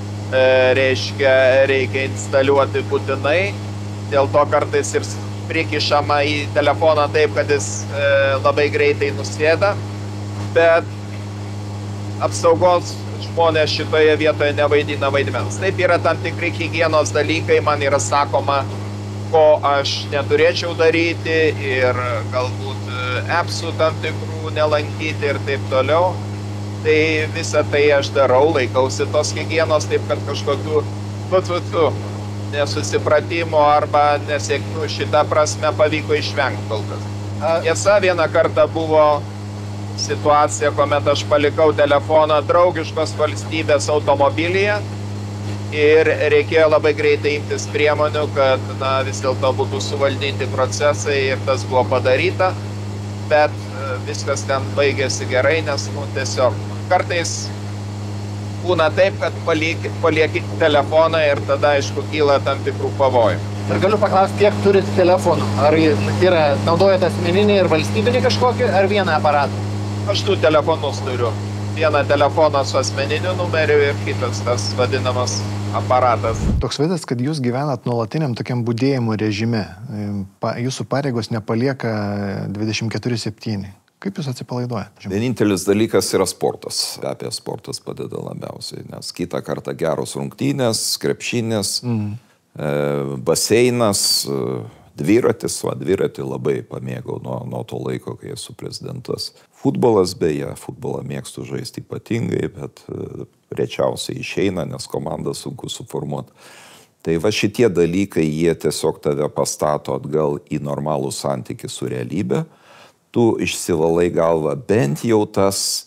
reikia instaliuoti būtinai. Dėl to kartais ir prikišama į telefoną taip, kad jis labai greitai nusėda, bet apsaugos žmonės šitoje vietoje nevaidina vaidmens. Taip yra tam tikri higienos dalykai, man yra sakoma, ko aš neturėčiau daryti ir galbūt appsų tam tikrų nelankyti ir taip toliau. Tai visą tai aš darau, laikausi tos higienos, taip kad kažkokių nesusipratimo arba nesėkmių šitą prasme pavyko išvengti kol kas. Tiesa, vieną kartą buvo situacija, kuomet aš palikau telefoną draugiškos valstybės automobilyje ir reikėjo labai greitai imtis priemonių, kad vis dėlto būtų suvaldyti procesai ir tas buvo padaryta, bet viskas ten baigėsi gerai, nes tiesiog kartais būna taip, kad palieki telefoną ir tada, aišku, kyla tam tikrų pavojų. Ir galiu paklausti, kiek turit telefonų? Ar naudojate asmeninį ir valstybinį kažkokį, ar vieną aparatą? Aš 2 telefonus turiu. Vieną telefoną su asmeniniu numeriu ir kitas tas vadinamas aparatas. Toks vaizdas, kad jūs gyvenat nuolatiniam tokiam budėjimo režime. Jūsų pareigos nepalieka 24/7. Kaip jūs atsipalaiduojate? Vienintelis dalykas yra sportas. Apie sportas padeda labiausiai, nes kitą kartą geros rungtynės, krepšinis, baseinas, Dviratis, dviratį labai pamėgau nuo to laiko, kai esu prezidentas. Futbolas beje, futbolą mėgstu žaisti ypatingai, bet rečiausiai išeina, nes komandą sunku suformuoti. Tai va šitie dalykai, jie tiesiog tave pastato atgal į normalų santykį su realybė. Tu išsivalai galvą bent jau tas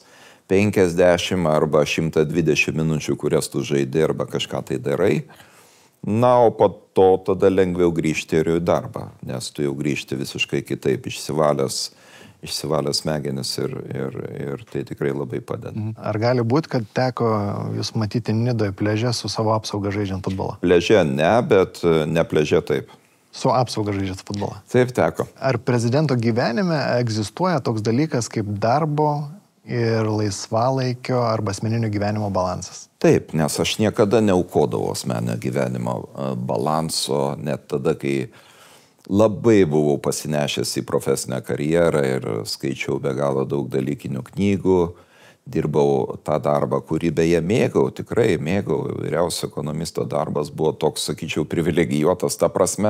50 arba 120 minučių, kurias tu žaidai arba kažką tai darai. Na, o po to tada lengviau grįžti ir į darbą, nes tu jau grįžti visiškai kitaip, išsivalęs smegenis ir tai tikrai labai padeda. Ar gali būti, kad teko jūs matyti Nidoje pliaže su savo apsauga žaidžiant futbolą? Pliaže ne, bet ne pliaže taip. Su apsauga žaidžiant futbolą? Taip teko. Ar prezidento gyvenime egzistuoja toks dalykas kaip darbo ir laisvalaikio arba asmeninio gyvenimo balansas? Taip, nes aš niekada neaukodavau asmeninio gyvenimo balanso, net tada, kai labai buvau pasinešęs į profesinę karjerą ir skaičiau be galo daug dalykinių knygų, dirbau tą darbą, kurį beje mėgau, tikrai mėgau. Vyriausio ekonomisto darbas buvo toks, sakyčiau, privilegijuotas ta prasme,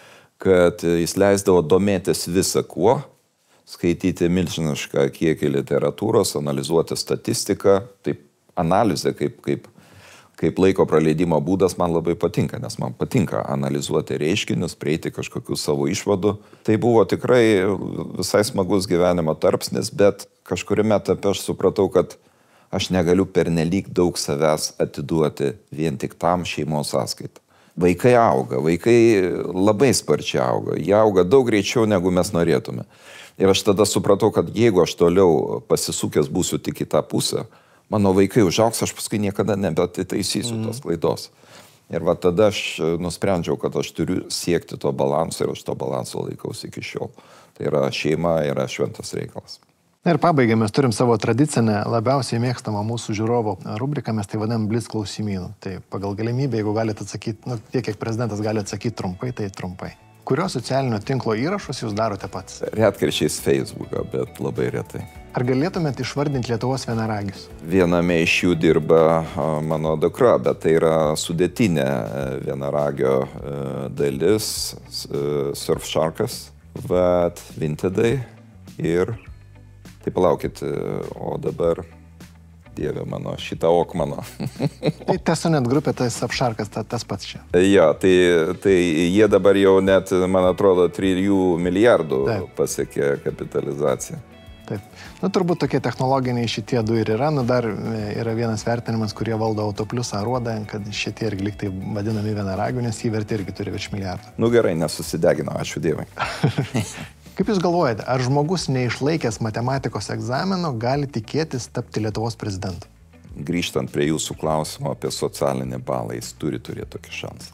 kad jis leisdavo domėtis visą kuo, skaityti milžinišką kiekį literatūros, analizuoti statistiką. Taip, analizė kaip laiko praleidimo būdas man labai patinka, nes man patinka analizuoti reiškinius, prieiti kažkokių savo išvadų. Tai buvo tikrai visai smagus gyvenimo tarpsnis, bet kažkuriame etape aš supratau, kad aš negaliu pernelyg daug savęs atiduoti vien tik tam šeimos sąskaitą. Vaikai auga, vaikai labai sparčiai auga, jie auga daug greičiau, negu mes norėtume. Ir aš tada supratau, kad jeigu aš toliau pasisukęs būsiu tik į tą pusę, mano vaikai užaugs, aš paskui niekada nebetaisysiu tos klaidos. Ir va tada aš nusprendžiau, kad aš turiu siekti to balanso ir aš to balanso laikausi iki šiol. Tai yra šeima, yra šventas reikalas. Ir pabaigai mes turim savo tradicinę, labiausiai mėgstamą mūsų žiūrovo rubriką, mes tai vadinam Blitz klausimynų. Tai pagal galimybę, jeigu galite atsakyti, tiek kiek prezidentas gali atsakyti trumpai, tai trumpai. Kurio socialinio tinklo įrašus jūs darote pats? Retkarčiais Facebooką, bet labai retai. Ar galėtumėte išvardinti Lietuvos vienaragius? Viename iš jų dirba mano dukra, bet tai yra sudėtinė vienaragio dalis, Surfsharkas, Vintedai ir... Tai palaukit, o dabar, dieve mano, šitą Okmano. Tai Tesonet grupė, tai Surfsharkas, tas pats čia. Ja, tai jie dabar jau net, man atrodo, 3 milijardų pasiekė kapitalizaciją. Taip. Turbūt tokie technologiniai šitie du ir yra. Dar yra vienas vertinimas, kurie valdo Autoplius Aruodą, kad šitie irgi lyg tai vadinami vienaragių, nes jį vertė irgi turi virš milijardų. Gerai, nesusidegino, ačiū Dievui. Kaip jūs galvojate, ar žmogus neišlaikęs matematikos egzamino gali tikėtis tapti Lietuvos prezidentu? Grįžtant prie jūsų klausimo apie socialinį balą, jis turi turėti tokį šansą.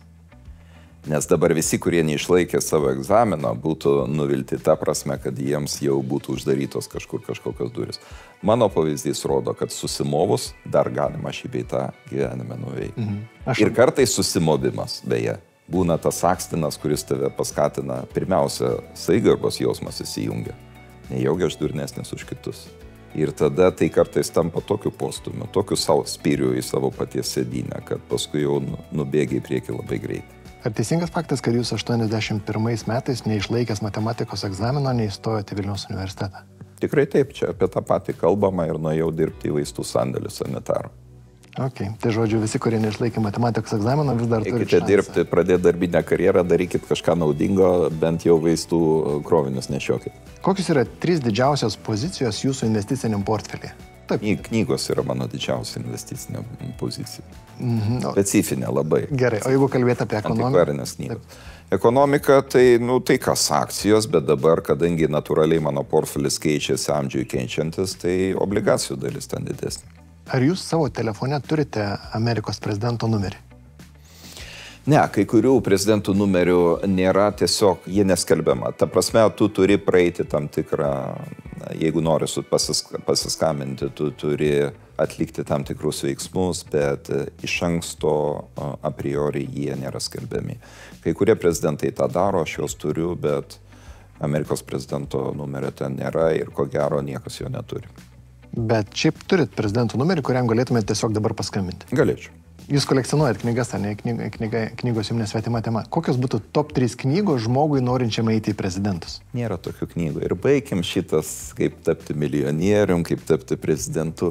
Nes dabar visi, kurie neišlaikė savo egzamino, būtų nuvilti tą prasme, kad jiems jau būtų uždarytos kažkokios durys. Mano pavyzdys rodo, kad susimovus dar galima šį bei tą gyvenime nuveikti. Ir kartais susimovimas, beje, būna tas akstinas, kuris tave paskatina, pirmiausia, saigarbos jausmas įsijungia. Nejaugi aš durnesnis už kitus. Ir tada tai kartais tampa tokiu postumiu, tokiu spyriu į savo paties sėdynę, kad paskui jau nubėgia į priekį labai greitai. Ar teisingas faktas, kad jūs 81 metais neišlaikęs matematikos egzamino neįstojote Vilniaus universitetą? Tikrai taip, čia apie tą patį kalbama ir nuėjau dirbti į vaistų sandėlį sanitaru. Ok, tai žodžiu, visi, kurie neišlaikė matematikos egzamino, vis dar turi šansą. Dirbti, pradėti darbinę karjerą, darykit kažką naudingo, bent jau vaistų krovinius nešiokit. Kokios yra 3 didžiausios pozicijos jūsų investiciniam portfelį? Taip. Knygos yra mano didžiausia investicinė pozicija. Specifinė labai. Gerai, o jeigu kalbėti apie ekonomiką? Antikvarinės knygos. Ekonomika, tai kas akcijos, bet dabar, kadangi natūraliai mano portfelis keičiasi amžiui keičiantis, tai obligacijų dalis ten didesnė. Ar jūs savo telefone turite Amerikos prezidento numerį? Ne, kai kurių prezidentų numerių nėra, tiesiog jie neskelbiama. Ta prasme, tu turi praeiti tam tikrą, jeigu nori pasiskambinti, tu turi atlikti tam tikrus veiksmus, bet iš anksto a priori jie nėra skelbiami. Kai kurie prezidentai tą daro, aš juos turiu, bet Amerikos prezidento numerio ten nėra ir ko gero niekas jo neturi. Bet šiaip turit prezidento numerį, kuriam galėtumėte tiesiog dabar paskambinti? Galėčiau. Jūs kolekcionuojat knygas, ar ne? Knygos jums nesvetima tema. Kokios būtų top 3 knygos žmogui norinčiam eiti į prezidentus? Nėra tokių knygų. Ir baigiam šitas, kaip tapti milijonierium, kaip tapti prezidentu.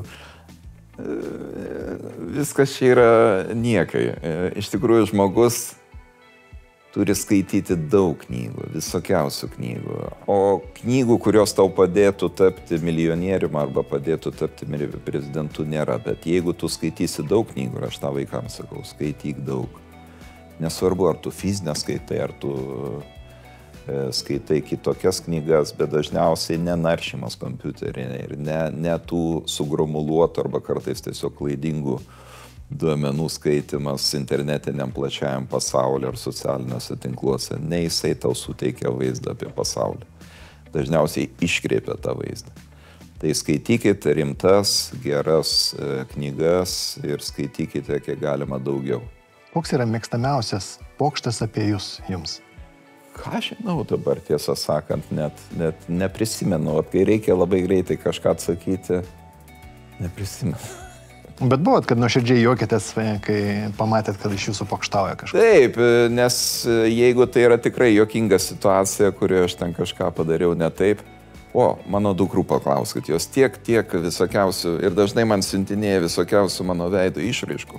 Viskas čia yra niekai. Iš tikrųjų, žmogus turi skaityti daug knygų, visokiausių knygų. O knygų, kurios tau padėtų tapti milijonierium arba padėtų tapti prezidentu, nėra. Bet jeigu tu skaitysi daug knygų, ir aš tą vaikams sakau, skaityk daug. Nesvarbu, ar tu fizinę skaitai, ar tu skaitai kitokias knygas, bet dažniausiai nenaršymas kompiuterį ir ne tų sugromuluotų arba kartais tiesiog klaidingų duomenų skaitimas internetiniam plačiajam pasauliu ar socialiniuose tinkluose. Ne jisai tau suteikia vaizdą apie pasaulį. Dažniausiai iškreipia tą vaizdą. Tai skaitykite rimtas, geras knygas ir skaitykite kiek galima daugiau. Koks yra mėgstamiausias pokštas apie jums? Ką žinau dabar, tiesą sakant, net neprisimenu. Kai reikia labai greitai kažką atsakyti, neprisimenu. Bet buvot, kad nuoširdžiai juokėtės, kai pamatėt, kad iš jūsų pokštauja kažkas. Taip, nes jeigu tai yra tikrai juokinga situacija, kurioje aš ten kažką padariau ne taip, mano dukrų paklauskit, jos tiek visokiausių ir dažnai man siuntinėja visokiausių mano veido išraiškų,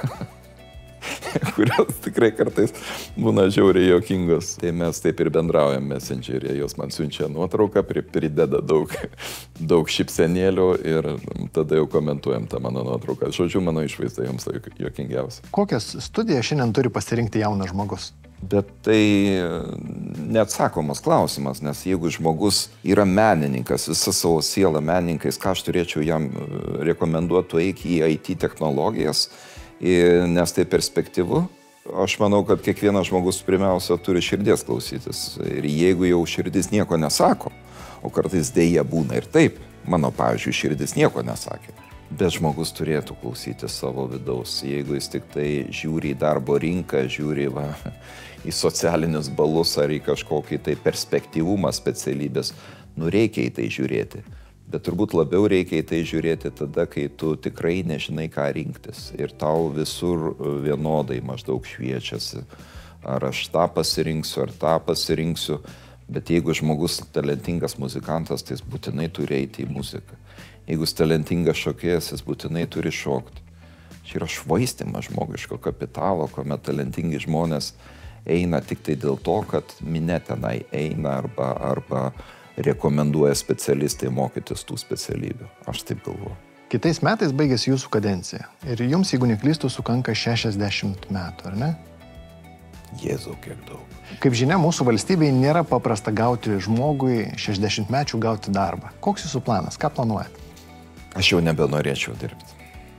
kurios tikrai kartais būna žiauriai juokingos. Tai mes taip ir bendraujam Messengeryje, jos man siunčia nuotrauką, prideda daug šypsenėlių ir tada jau komentuojam tą mano nuotrauką. Žodžiu, mano išvaizda jums juokingiausia. Kokias studijas šiandien turi pasirinkti jaunas žmogus? Bet tai neatsakomas klausimas, nes jeigu žmogus yra menininkas, visą savo sielą menininkais, ką aš turėčiau jam rekomenduoti eiti į IT technologijas, nes tai perspektyvu. Aš manau, kad kiekvienas žmogus pirmiausia turi širdies klausytis. Ir jeigu jau širdis nieko nesako, o kartais dėja būna ir taip, mano, pavyzdžiui, širdis nieko nesakė, bet žmogus turėtų klausyti savo vidaus. Jeigu jis tik tai žiūri į darbo rinką, žiūri į socialinius balus ar į kažkokį tai perspektyvumą specialybės, reikia į tai žiūrėti. Bet turbūt labiau reikia į tai žiūrėti tada, kai tu tikrai nežinai, ką rinktis. Ir tau visur vienodai maždaug šviečiasi. Ar aš tą pasirinksiu, ar tą pasirinksiu. Bet jeigu žmogus talentingas muzikantas, tai jis būtinai turi eiti į muziką. Jeigu jis talentingas šokėjas, jis būtinai turi šokti. Čia yra švaistymas žmogiško kapitalo, kuomet talentingi žmonės eina tik tai dėl to, kad minia tenai eina arba rekomenduoja specialistai mokytis tų specialybių. Aš taip galvoju. Kitais metais baigėsi jūsų kadencija. Ir jums, jeigu neklystu, sukanka 60 metų, ar ne? Jėzau, kiek daug. Kaip žinia, mūsų valstybėje nėra paprasta gauti žmogui 60 mečių gauti darbą. Koks jūsų planas? Ką planuojat? Aš jau nebenorėčiau dirbti.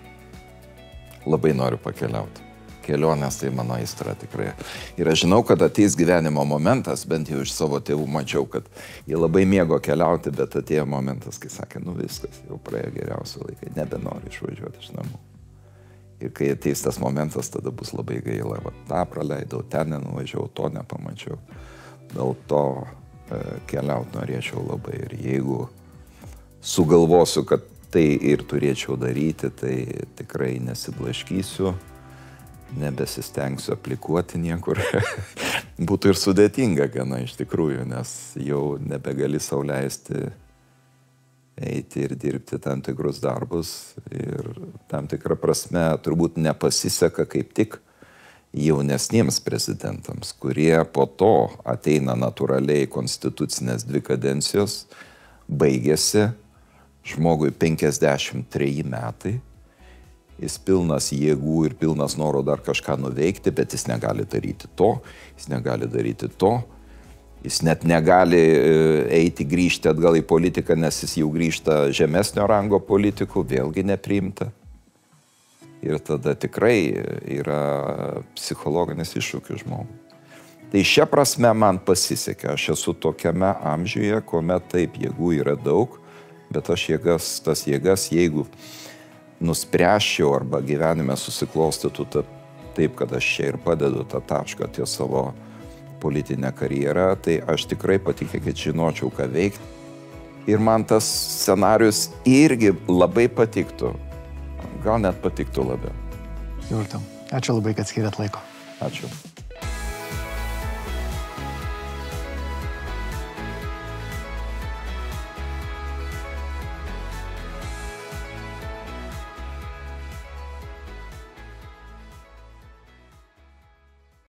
Labai noriu pakeliauti. Kelionės tai mano aistra tikrai. Ir aš žinau, kad ateis gyvenimo momentas, bent jau iš savo tėvų mačiau, kad jie labai mėgo keliauti, bet atėjo momentas, kai sakė, viskas, jau praėjo geriausi laikai, nebenori išvažiuoti iš namų. Ir kai ateis tas momentas, tada bus labai gaila. Tą praleidau, ten nenuvažiavau, to nepamačiau. Dėl to keliauti norėčiau labai. Ir jeigu sugalvosiu, kad tai ir turėčiau daryti, tai tikrai nesiblaškysiu. Nebesistengsiu aplikuoti niekur. Būtų ir sudėtinga gana iš tikrųjų, nes jau nebegali sau leisti eiti ir dirbti tam tikrus darbus ir tam tikrą prasme turbūt nepasiseka kaip tik jaunesniems prezidentams, kurie po to ateina natūraliai konstitucinės 2 kadencijos, baigėsi žmogui 53 metai. Jis pilnas jėgų ir pilnas noro dar kažką nuveikti, bet jis negali daryti to, jis negali daryti to. Jis net negali grįžti atgal į politiką, nes jis jau grįžta žemesnio rango politikų, vėlgi nepriimta. Ir tada tikrai yra psichologinis iššūkis žmogui. Tai šia prasme man pasisekė. Aš esu tokiame amžiuje, kuomet taip jėgų yra daug, bet aš tas jėgas, jeigu nuspręsčiau arba gyvenime susiklostytų taip, kad aš čia ir padedu tą tašką ties savo politinę karjerą, tai aš tikrai patikėkit žinočiau, ką veikti. Ir man tas scenarius irgi labai patiktų. Gal net patiktų labiau. Jurtam, Ačiū labai, kad skiriat laiko. Ačiū.